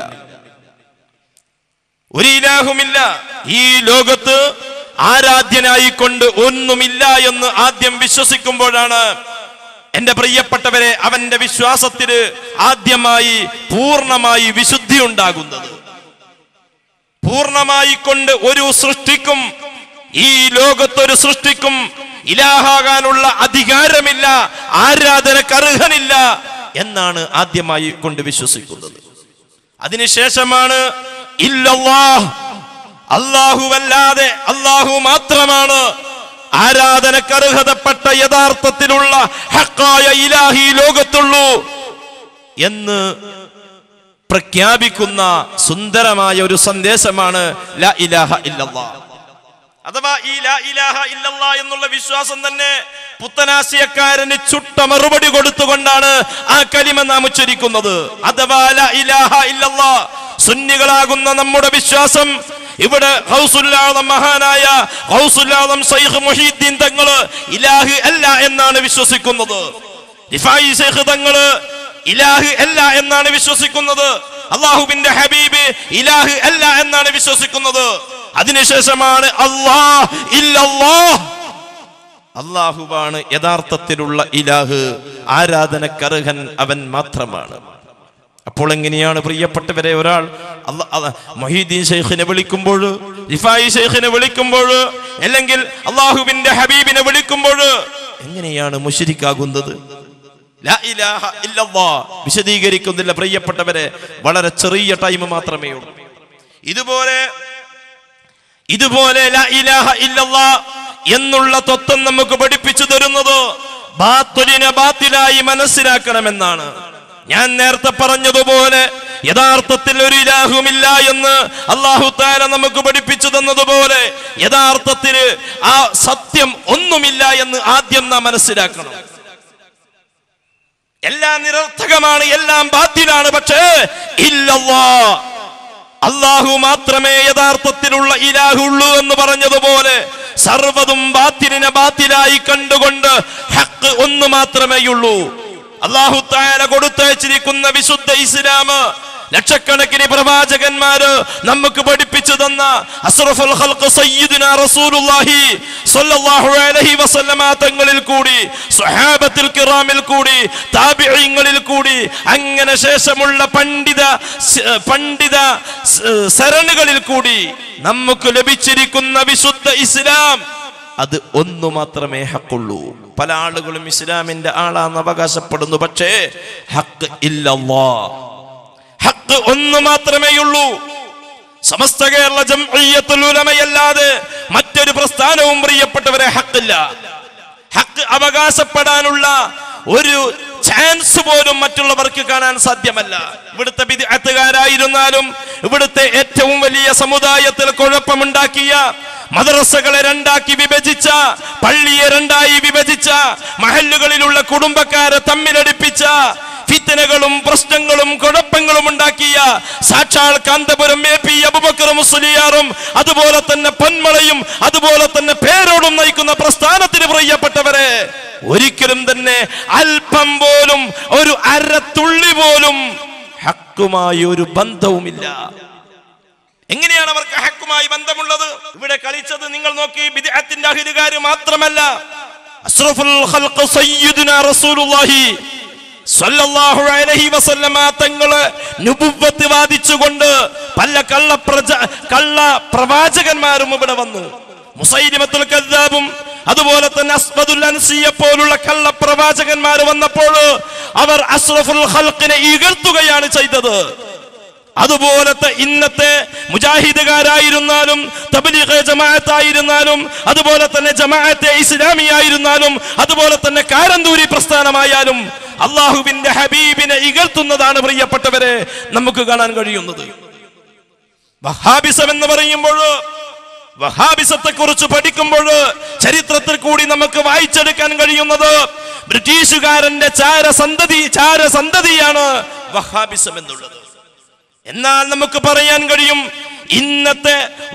C: ഒരു ഇലാഹുമില്ല. ഈ ലോകത്ത് ആരാധ്യനായിക്കൊണ്ട് ഒന്നുമില്ല എന്ന് ആദ്യം വിശ്വസിക്കുമ്പോഴാണ് എന്റെ പ്രിയപ്പെട്ടവരെ അവന്റെ വിശ്വാസത്തിന് ആദ്യമായി പൂർണ്ണമായി വിശുദ്ധി ഉണ്ടാകുന്നത്. പൂർണ്ണമായി കൊണ്ട് ഒരു സൃഷ്ടിക്കും, ഈ ലോകത്തൊരു സൃഷ്ടിക്കും ഇലാഹാകാനുള്ള അധികാരമില്ല, ആരാധനക്ക് അർഹനില്ല എന്നാണ് ആദ്യമായി കൊണ്ട് വിശ്വസിക്കുന്നത്. അതിനുശേഷമാണ് ഇല്ലല്ലാഹ്, അല്ലാഹുവല്ലാതെ അല്ലാഹു മാത്രമാണ് ആരാധനക്ക് അർഹതപ്പെട്ട യഥാർത്ഥത്തിലുള്ള ഹഖായ ഇലാഹി ലോകത്തുള്ളൂ എന്ന് പ്രഖ്യാപിക്കുന്ന സുന്ദരമായ ഒരു സന്ദേശമാണ് ലാ ഇലാഹ ഇല്ലല്ലാഹ്. അഥവാ ഈ ലാ ഇലാഹ ഇല്ലല്ലാഹ് എന്നുള്ള വിശ്വാസം തന്നെ പുത്തനാശയക്കാരന് ചുട്ട മറുപടി കൊടുത്തുകൊണ്ടാണ് ആ കലിമ നാം ഉച്ചരിക്കുന്നത്. അഥവാ ലാ ഇലാഹ ഇല്ലല്ലാഹ്, സുന്നികളാകുന്ന നമ്മുടെ വിശ്വാസം ഇവിടെ ഗൗസുൽ ആദം മഹാനായ ഗൗസുൽ ആദം ശൈഖ് മുഹീദ്ദീൻ തങ്ങള് ഇലാഹ് അല്ല എന്നാണ് വിശ്വസിക്കുന്നത്. റിഫായി ശൈഖ് തങ്ങള് ഇലാഹ് അല്ല എന്നാണ് വിശ്വസിക്കുന്നത്. അല്ലാഹുവിന്റെ ഹബീബ് ഇലാഹ് അല്ല എന്നാണ് വിശ്വസിക്കുന്നത്. അതിനുശേഷമാണ് അല്ലാഹ് ഇല്ലല്ലാഹ്, അല്ലാഹുവാണ് യഥാർത്ഥത്തിലുള്ള ഇലാഹ്, ആരാധനക്കർഹൻ അവൻ മാത്രമാണ്. അപ്പോൾ എങ്ങനെയാണ് പ്രിയപ്പെട്ടവരെ ഒരാൾ മുഹീദ്ദീൻ ശൈഖിനെ വിളിക്കുമ്പോൾ, റിഫായി ശൈഖിനെ വിളിക്കുമ്പോൾ, അല്ലെങ്കിൽ അല്ലാഹുവിന്റെ ഹബീബിനെ വിളിക്കുമ്പോൾ എങ്ങനെയാണ് മുശ്രിക്കാകുന്നത്? ലാ ഇലാഹ ഇല്ലല്ലാഹ് വിശദീകരിക്കുന്നില്ല പ്രിയപ്പെട്ടവരെ, വളരെ ചെറിയ ടൈം മാത്രമേ ഉള്ളൂ. ഇതുപോലെ ലാ ഇലാഹ ഇല്ലല്ലാഹ് എന്നുള്ള തത്വം നമുക്ക് പഠിപ്പിച്ചു തരുന്നത് ബാത്തിലിനെ ബാത്തിലായി മനസ്സിലാക്കണമെന്നാണ്. ഞാൻ നേരത്തെ പറഞ്ഞതുപോലെ യഥാർത്ഥത്തിൽ ഒരു ഇലാഹുമില്ല എന്ന് അല്ലാഹു തആല നമുക്ക് പഠിപ്പിച്ചു തന്നതുപോലെ യഥാർത്ഥത്തിൽ ആ സത്യം ഒന്നുമില്ല എന്ന് ആദ്യം നാം മനസ്സിലാക്കണം. എല്ലാം നിരർത്ഥകമാണ്, എല്ലാം ബാത്തിലാണ്. പക്ഷേ ഇല്ലല്ലാഹ്, അല്ലാഹു മാത്രമേ യഥാർത്ഥത്തിലുള്ള ഇലാഹുള്ളൂ എന്ന് പറഞ്ഞതുപോലെ സർവ്വതും ബാത്തിലിനെ ബാത്തിലായി കണ്ടുകൊണ്ട് ഹഖ് ഒന്ന് മാത്രമേയുള്ളൂ. അല്ലാഹു തആല കൊടുത്തയച്ചിരിക്കുന്ന വിശുദ്ധ ഇസ്ലാം ലക്ഷക്കണക്കിന് പ്രവാചകന്മാര് നമുക്ക് പഠിപ്പിച്ചു തന്ന അസ്റഫുൽ ഖൽഖ് സയ്യിദുനാ റസൂലുള്ളാഹി സ്വല്ലല്ലാഹു അലൈഹി വസല്ലമ തങ്ങളിൽ കൂടി, സ്വഹാബത്തുൽ കിറാമിൽ കൂടി, താബിഈങ്ങളിൽ കൂടി, അങ്ങനെ ശേഷമുള്ള പണ്ഡിത സരണുകളിൽ കൂടി നമുക്ക് ലഭിച്ചിരിക്കുന്ന വിശുദ്ധ ഇസ്ലാം അത് ഒന്നു മാത്രമേ ഹക്കുള്ളൂ. പല ആളുകളും ഇസ്ലാമിന്റെ ആളാന്ന് അവകാശപ്പെടുന്നു, പക്ഷേ ഹക്ക് ഇല്ലല്ലാഹ്, ഹക്ക് ഒന്ന് മാത്രമേയുള്ളൂ. സമസ്ത കേരള ജംഇയ്യത്തുൽ ഉലമയല്ലാതെ മറ്റൊരു പ്രസ്ഥാനവും പ്രിയപ്പെട്ടവരെ ഹക്കില്ല. ഹക്ക് അവകാശപ്പെടാനുള്ള ഒരു ചാൻസ് പോലും മറ്റുള്ളവർക്ക് കാണാൻ സാധ്യമല്ല. ഇവിടുത്തെ ബിദ്അത്തുകാരായിരുന്നാലും, ഇവിടുത്തെ ഏറ്റവും വലിയ സമുദായത്തിൽ കുഴപ്പമുണ്ടാക്കിയ, മദ്രസകളെ രണ്ടാക്കി വിഭജിച്ച, പള്ളിയെ രണ്ടായി വിഭജിച്ച, മഹല്ലുകളിലുള്ള കുടുംബക്കാരെ തമ്മിലടിപ്പിച്ച, ഫിത്നകളും പ്രശ്നങ്ങളും കുഴപ്പങ്ങളും ഉണ്ടാക്കിയ സാക്ഷാൽ കാന്തപുരം AP അബൂബക്കർ മുസ്ലിയാറും അതുപോലെ തന്നെ പൊന്മളയും അതുപോലെ തന്നെ പേരോടും നയിക്കുന്ന പ്രസ്ഥാനത്തിന് പ്രിയപ്പെട്ടവരെ ഒരിക്കലും തന്നെ അല്പം പോലും ഒരു അരത്തുള്ളി പോലും ഹക്കുമായി ഒരു ബന്ധവുമില്ല. എങ്ങനെയാണ് അവർക്ക് ഹക്കുമായി ബന്ധമുള്ളത്? ഇവിടെ കളിച്ചത് നിങ്ങൾ നോക്കി, ബിദ്അത്തിന്റെ അഹ്ലുകാർ മാത്രമല്ല, അസ്റഫുൽ ഖൽഖ് സയ്യിദുനാ റസൂലുള്ളാഹി സ്വല്ലല്ലാഹു അലൈഹി വസല്ലമ തങ്ങളെ നുബുവ്വത്ത് വാദിച്ചുകൊണ്ട് പല കള്ള പ്രവാചകന്മാരും ഇവിടെ വന്നു. മുസൈലിമത്തുൽ കദ്ദാബും അതുപോലെ തന്നെ അസ്വദുൽ അൻസിയെ പോലുള്ള കള്ള പ്രവാചകന്മാർ വന്നപ്പോൾ അവർ അസ്റഫുൽ ഖൽഖിനെ ഇകഴ്ത്തുകയാണ് ചെയ്തത്. അതുപോലത്തെ ഇന്നത്തെ മുജാഹിദുകാരായിരുന്നാലും, തബ്ലീഗ് ജമാഅത്തായിരുന്നാലും, അതുപോലെ തന്നെ ജമാഅത്തെ ഇസ്ലാമിയായിരുന്നാലും, അതുപോലെ തന്നെ കാരന്തൂരി പ്രസ്ഥാനമായാലും അല്ലാഹുവിന്റെ ഹബീബിനെ ഇകഴ്ത്തുന്നതാണ് പ്രിയപ്പെട്ടവരെ നമുക്ക് കാണാൻ കഴിയുന്നത്. വഹാബിസം എന്ന് പറയുമ്പോൾ, വഹാബിസത്തെ കുറിച്ച് പഠിക്കുമ്പോൾ ചരിത്രത്തിൽ കൂടി നമുക്ക് വായിച്ചെടുക്കാൻ കഴിയുന്നത് ബ്രിട്ടീഷുകാരന്റെ ചാരസന്തതിയാണ് വഹാബിസം എന്നുള്ളത്. എന്നാൽ നമുക്ക് പറയാൻ കഴിയും, ഇന്നത്തെ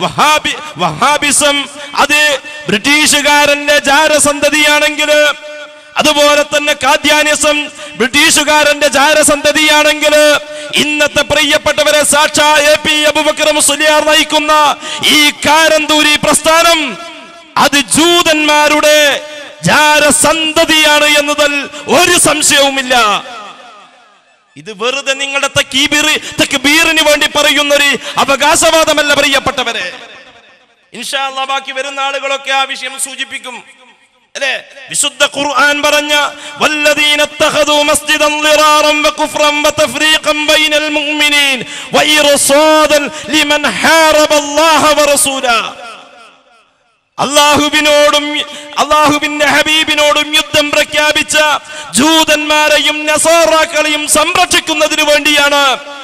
C: വഹാബിസം അത് ബ്രിട്ടീഷുകാരന്റെ ജാരസന്തതിയാണെങ്കിൽ, അതുപോലെ തന്നെ കാദ്യാനിസം ബ്രിട്ടീഷുകാരന്റെ ജാരസന്തതിയാണെങ്കിൽ, ഇന്നത്തെ പ്രിയപ്പെട്ടവരെ സാക്ഷാ AP അബൂബക്കർ മുസ്ലിയാർ നയിക്കുന്ന ഈ കാരന്തൂരി പ്രസ്ഥാനം അത് ജൂതന്മാരുടെ ജാരസന്തതിയാണ് എന്നതിൽ ഒരു സംശയവുമില്ല. ഇത് വെറുതെ നിങ്ങളുടെ തക്ബീറിന് വേണ്ടി പറയുന്നൊരു അവകാശവാദമല്ല പ്രിയപ്പെട്ടവരെ. ഇൻഷാ അല്ലാഹ് ബാക്കി വരുന്ന ആളുകളൊക്കെ ആ വിഷയം സൂചിപ്പിക്കും. അല്ലേ? വിശുദ്ധ ഖുർആൻ പറഞ്ഞ വല്ലദീന ഇത്തഖദൂ മസ്ജിദൻ ളിറാറൻ വകുഫ്റൻ വതഫ്രീഖൻ ബൈനൽ മുഅ്മിനീൻ വഇർസാദൻ ലിമൻ ഹാറബല്ലാഹ വറസൂലാ. അല്ലാഹുവിനോടും അല്ലാഹുവിന്റെ ഹബീബിനോടും യുദ്ധം പ്രഖ്യാപിച്ച ജൂതന്മാരെയും നസാറാക്കളെയും സംരക്ഷിക്കുന്നതിന് വേണ്ടിയാണ്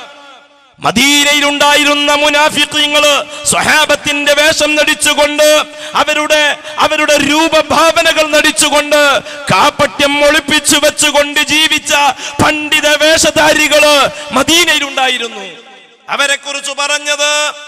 C: മദീനയിലുണ്ടായിരുന്ന മുനാഫിഖീങ്ങള് സ്വഹാബത്തിന്റെ വേഷം നടിച്ചുകൊണ്ട്, അവരുടെ രൂപഭാവനകൾ നടിച്ചുകൊണ്ട്, കാപട്യം ഒളിപ്പിച്ചു വെച്ചുകൊണ്ട് ജീവിച്ച പണ്ഡിത വേഷധാരികള് മദീനയിലുണ്ടായിരുന്നു. അവരെ കുറിച്ച് പറഞ്ഞത്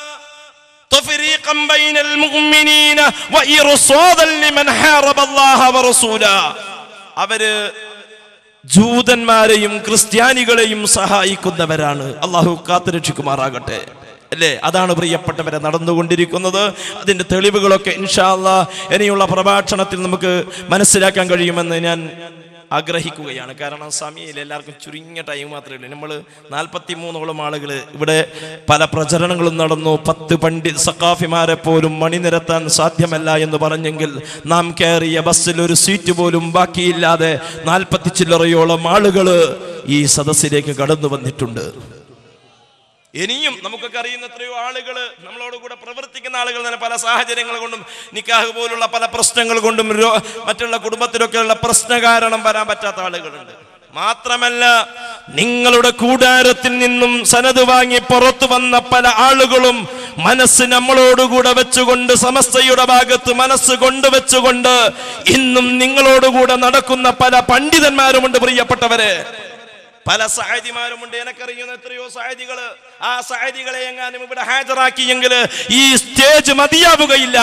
C: അവര് ജൂതന്മാരെയും ക്രിസ്ത്യാനികളെയും സഹായിക്കുന്നവരാണ്. അള്ളാഹു കാത്തുരക്ഷിക്കുമാറാകട്ടെ. അല്ലേ? അതാണ് പ്രിയപ്പെട്ടവരെ നടന്നുകൊണ്ടിരിക്കുന്നത്. അതിന്റെ തെളിവുകളൊക്കെ ഇൻഷാ അല്ലാഹ് ഇനിയുള്ള പ്രഭാഷണത്തിൽ നമുക്ക് മനസ്സിലാക്കാൻ കഴിയുമെന്ന് ഞാൻ ആഗ്രഹിക്കുകയാണ്. കാരണം സമയമില്ല, എല്ലാവർക്കും ചുരുങ്ങിയ ടൈം മാത്രമേ ഉള്ളൂ. നമ്മൾ 43ഓളം ആളുകൾ ഇവിടെ പല പ്രചരണങ്ങളും നടന്നു. 10 പണ്ഡിത് സഖാഫിമാരെ പോലും മണിനിരത്താൻ സാധ്യമല്ല എന്ന് പറഞ്ഞെങ്കിൽ നാം കയറിയ ബസ്സിൽ ഒരു സീറ്റ് പോലും ബാക്കിയില്ലാതെ 40 ചില്ലറയോളം ആളുകൾ ഈ സദസ്സിലേക്ക് കടന്നു വന്നിട്ടുണ്ട്. ഇനിയും നമുക്കൊക്കെ അറിയുന്ന എത്രയോ ആളുകൾ നമ്മളോട് കൂടെ പ്രവർത്തിക്കുന്ന ആളുകൾ തന്നെ പല സാഹചര്യങ്ങൾ കൊണ്ടും നിക്കാഹ് പോലുള്ള പല പ്രശ്നങ്ങൾ കൊണ്ടും മറ്റുള്ള കുടുംബത്തിലൊക്കെയുള്ള പ്രശ്ന കാരണം വരാൻ പറ്റാത്ത ആളുകളുണ്ട്. മാത്രമല്ല, നിങ്ങളുടെ കൂടാരത്തിൽ നിന്നും സനത് വാങ്ങി പുറത്തു വന്ന പല ആളുകളും മനസ്സ് നമ്മളോടുകൂടെ വെച്ചുകൊണ്ട്, സമസ്തയുടെ ഭാഗത്ത് മനസ്സ് കൊണ്ടുവെച്ചുകൊണ്ട് ഇന്നും നിങ്ങളോടുകൂടെ നടക്കുന്ന പല പണ്ഡിതന്മാരുമുണ്ട്. പ്രിയപ്പെട്ടവരെ, പല സഹായിമാരുമുണ്ട്. എനിക്കറിയുന്ന എത്രയോ സഹായികള്. ആ സഹായികളെ എങ്ങാനും ഇവിടെ ഹാജരാക്കിയെങ്കിൽ ഈ സ്റ്റേജ് മതിയാവുകയില്ല.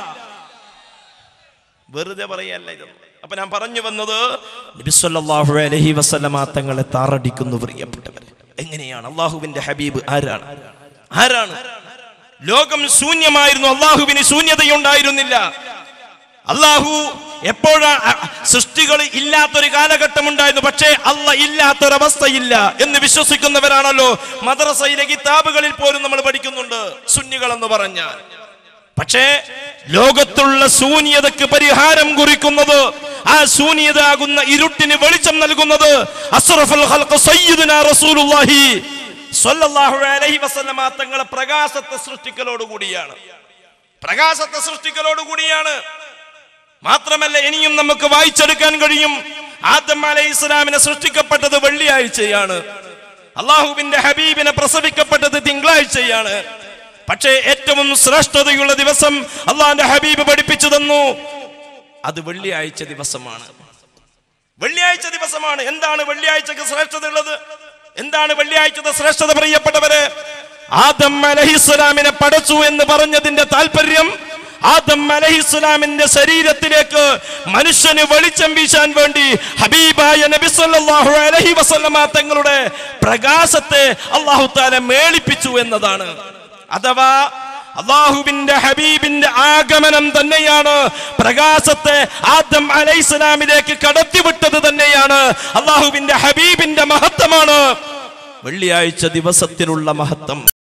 C: വെറുതെ പറയല്ല ഇത്. അപ്പൊ ഞാൻ പറഞ്ഞു വന്നത്, നബി സല്ലല്ലാഹു അലൈഹി വസല്ലമ തങ്ങളെ താറടിക്കുന്നു. പ്രിയപ്പെട്ടവരെ, എങ്ങനെയാണ് അള്ളാഹുവിന്റെ ഹബീബ്? ആരാണ്? ലോകം ശൂന്യമായിരുന്നു, അള്ളാഹുവിന് ശൂന്യതയുണ്ടായിരുന്നില്ല. അള്ളാഹു എപ്പോഴാണ് സൃഷ്ടികൾ ഇല്ലാത്തൊരു കാലഘട്ടം ഉണ്ടായിരുന്നു, പക്ഷേ അല്ല ഇല്ലാത്തൊരവസ്ഥയില്ല എന്ന് വിശ്വസിക്കുന്നവരാണല്ലോ മദ്രസയിലെ കിതാബുകളിൽ പോലും നമ്മൾ പഠിക്കുന്നുണ്ട്, സുന്നികൾ എന്ന് പറഞ്ഞാൽ. പക്ഷേ ലോകത്തുള്ള ശൂന്യതയ്ക്ക് പരിഹാരം കുറിക്കുന്നത്, ആ ശൂന്യത ആകുന്ന ഇരുട്ടിന് വെളിച്ചം നൽകുന്നത് അസ്റഫുൽ ഖൽഖ് സയ്യിദുനാ റസൂലുള്ളാഹി സ്വല്ലല്ലാഹു അലൈഹി വസല്ലമ തങ്ങളെ പ്രകാശത്തെ സൃഷ്ടിക്കലോടുകൂടിയാണ്. മാത്രമല്ല, ഇനിയും നമുക്ക് വായിച്ചെടുക്കാൻ കഴിയും, ആദം അലൈഹിസ്സലാമിനെ സൃഷ്ടിക്കപ്പെട്ടത് വെള്ളിയാഴ്ചയാണ്, അള്ളാഹുവിന്റെ ഹബീബിനെ പ്രസവിക്കപ്പെട്ടത് തിങ്കളാഴ്ചയാണ്. പക്ഷേ ഏറ്റവും ശ്രേഷ്ഠതയുള്ള ദിവസം അള്ളാഹുവിന്റെ ഹബീബ് പഠിപ്പിച്ചു തന്നു, അത് വെള്ളിയാഴ്ച ദിവസമാണ്. എന്താണ് വെള്ളിയാഴ്ചക്ക് ശ്രേഷ്ഠത ഉള്ളത്? എന്താണ് വെള്ളിയാഴ്ചത്തെ ശ്രേഷ്ഠത? പ്രിയപ്പെട്ടവരെ, ആദം അലൈഹിസ്സലാമിനെ പടച്ചു എന്ന് പറഞ്ഞതിന്റെ താല്പര്യം, ആദം അലൈഹിസ്സലാമിന്റെ ശരീരത്തിലേക്ക് മനുഷ്യന് വെളിച്ചം വീശാൻ വേണ്ടി ഹബീബായ നബി സല്ലല്ലാഹു അലൈഹി വസല്ലമ തങ്ങളുടെ പ്രകാശത്തെ അല്ലാഹു തആല മേളിപ്പിച്ചു എന്നതാണ്. അഥവാ അല്ലാഹുവിന്റെ ഹബീബിന്റെ ആഗമനം തന്നെയാണ് പ്രകാശത്തെ ആദം അലൈഹിസ്സലാമിലേക്ക് കടത്തിവിട്ടത് തന്നെയാണ്. അല്ലാഹുവിന്റെ ഹബീബിന്റെ മഹത്വമാണ് വെള്ളിയാഴ്ച ദിവസത്തിനുള്ള മഹത്വം.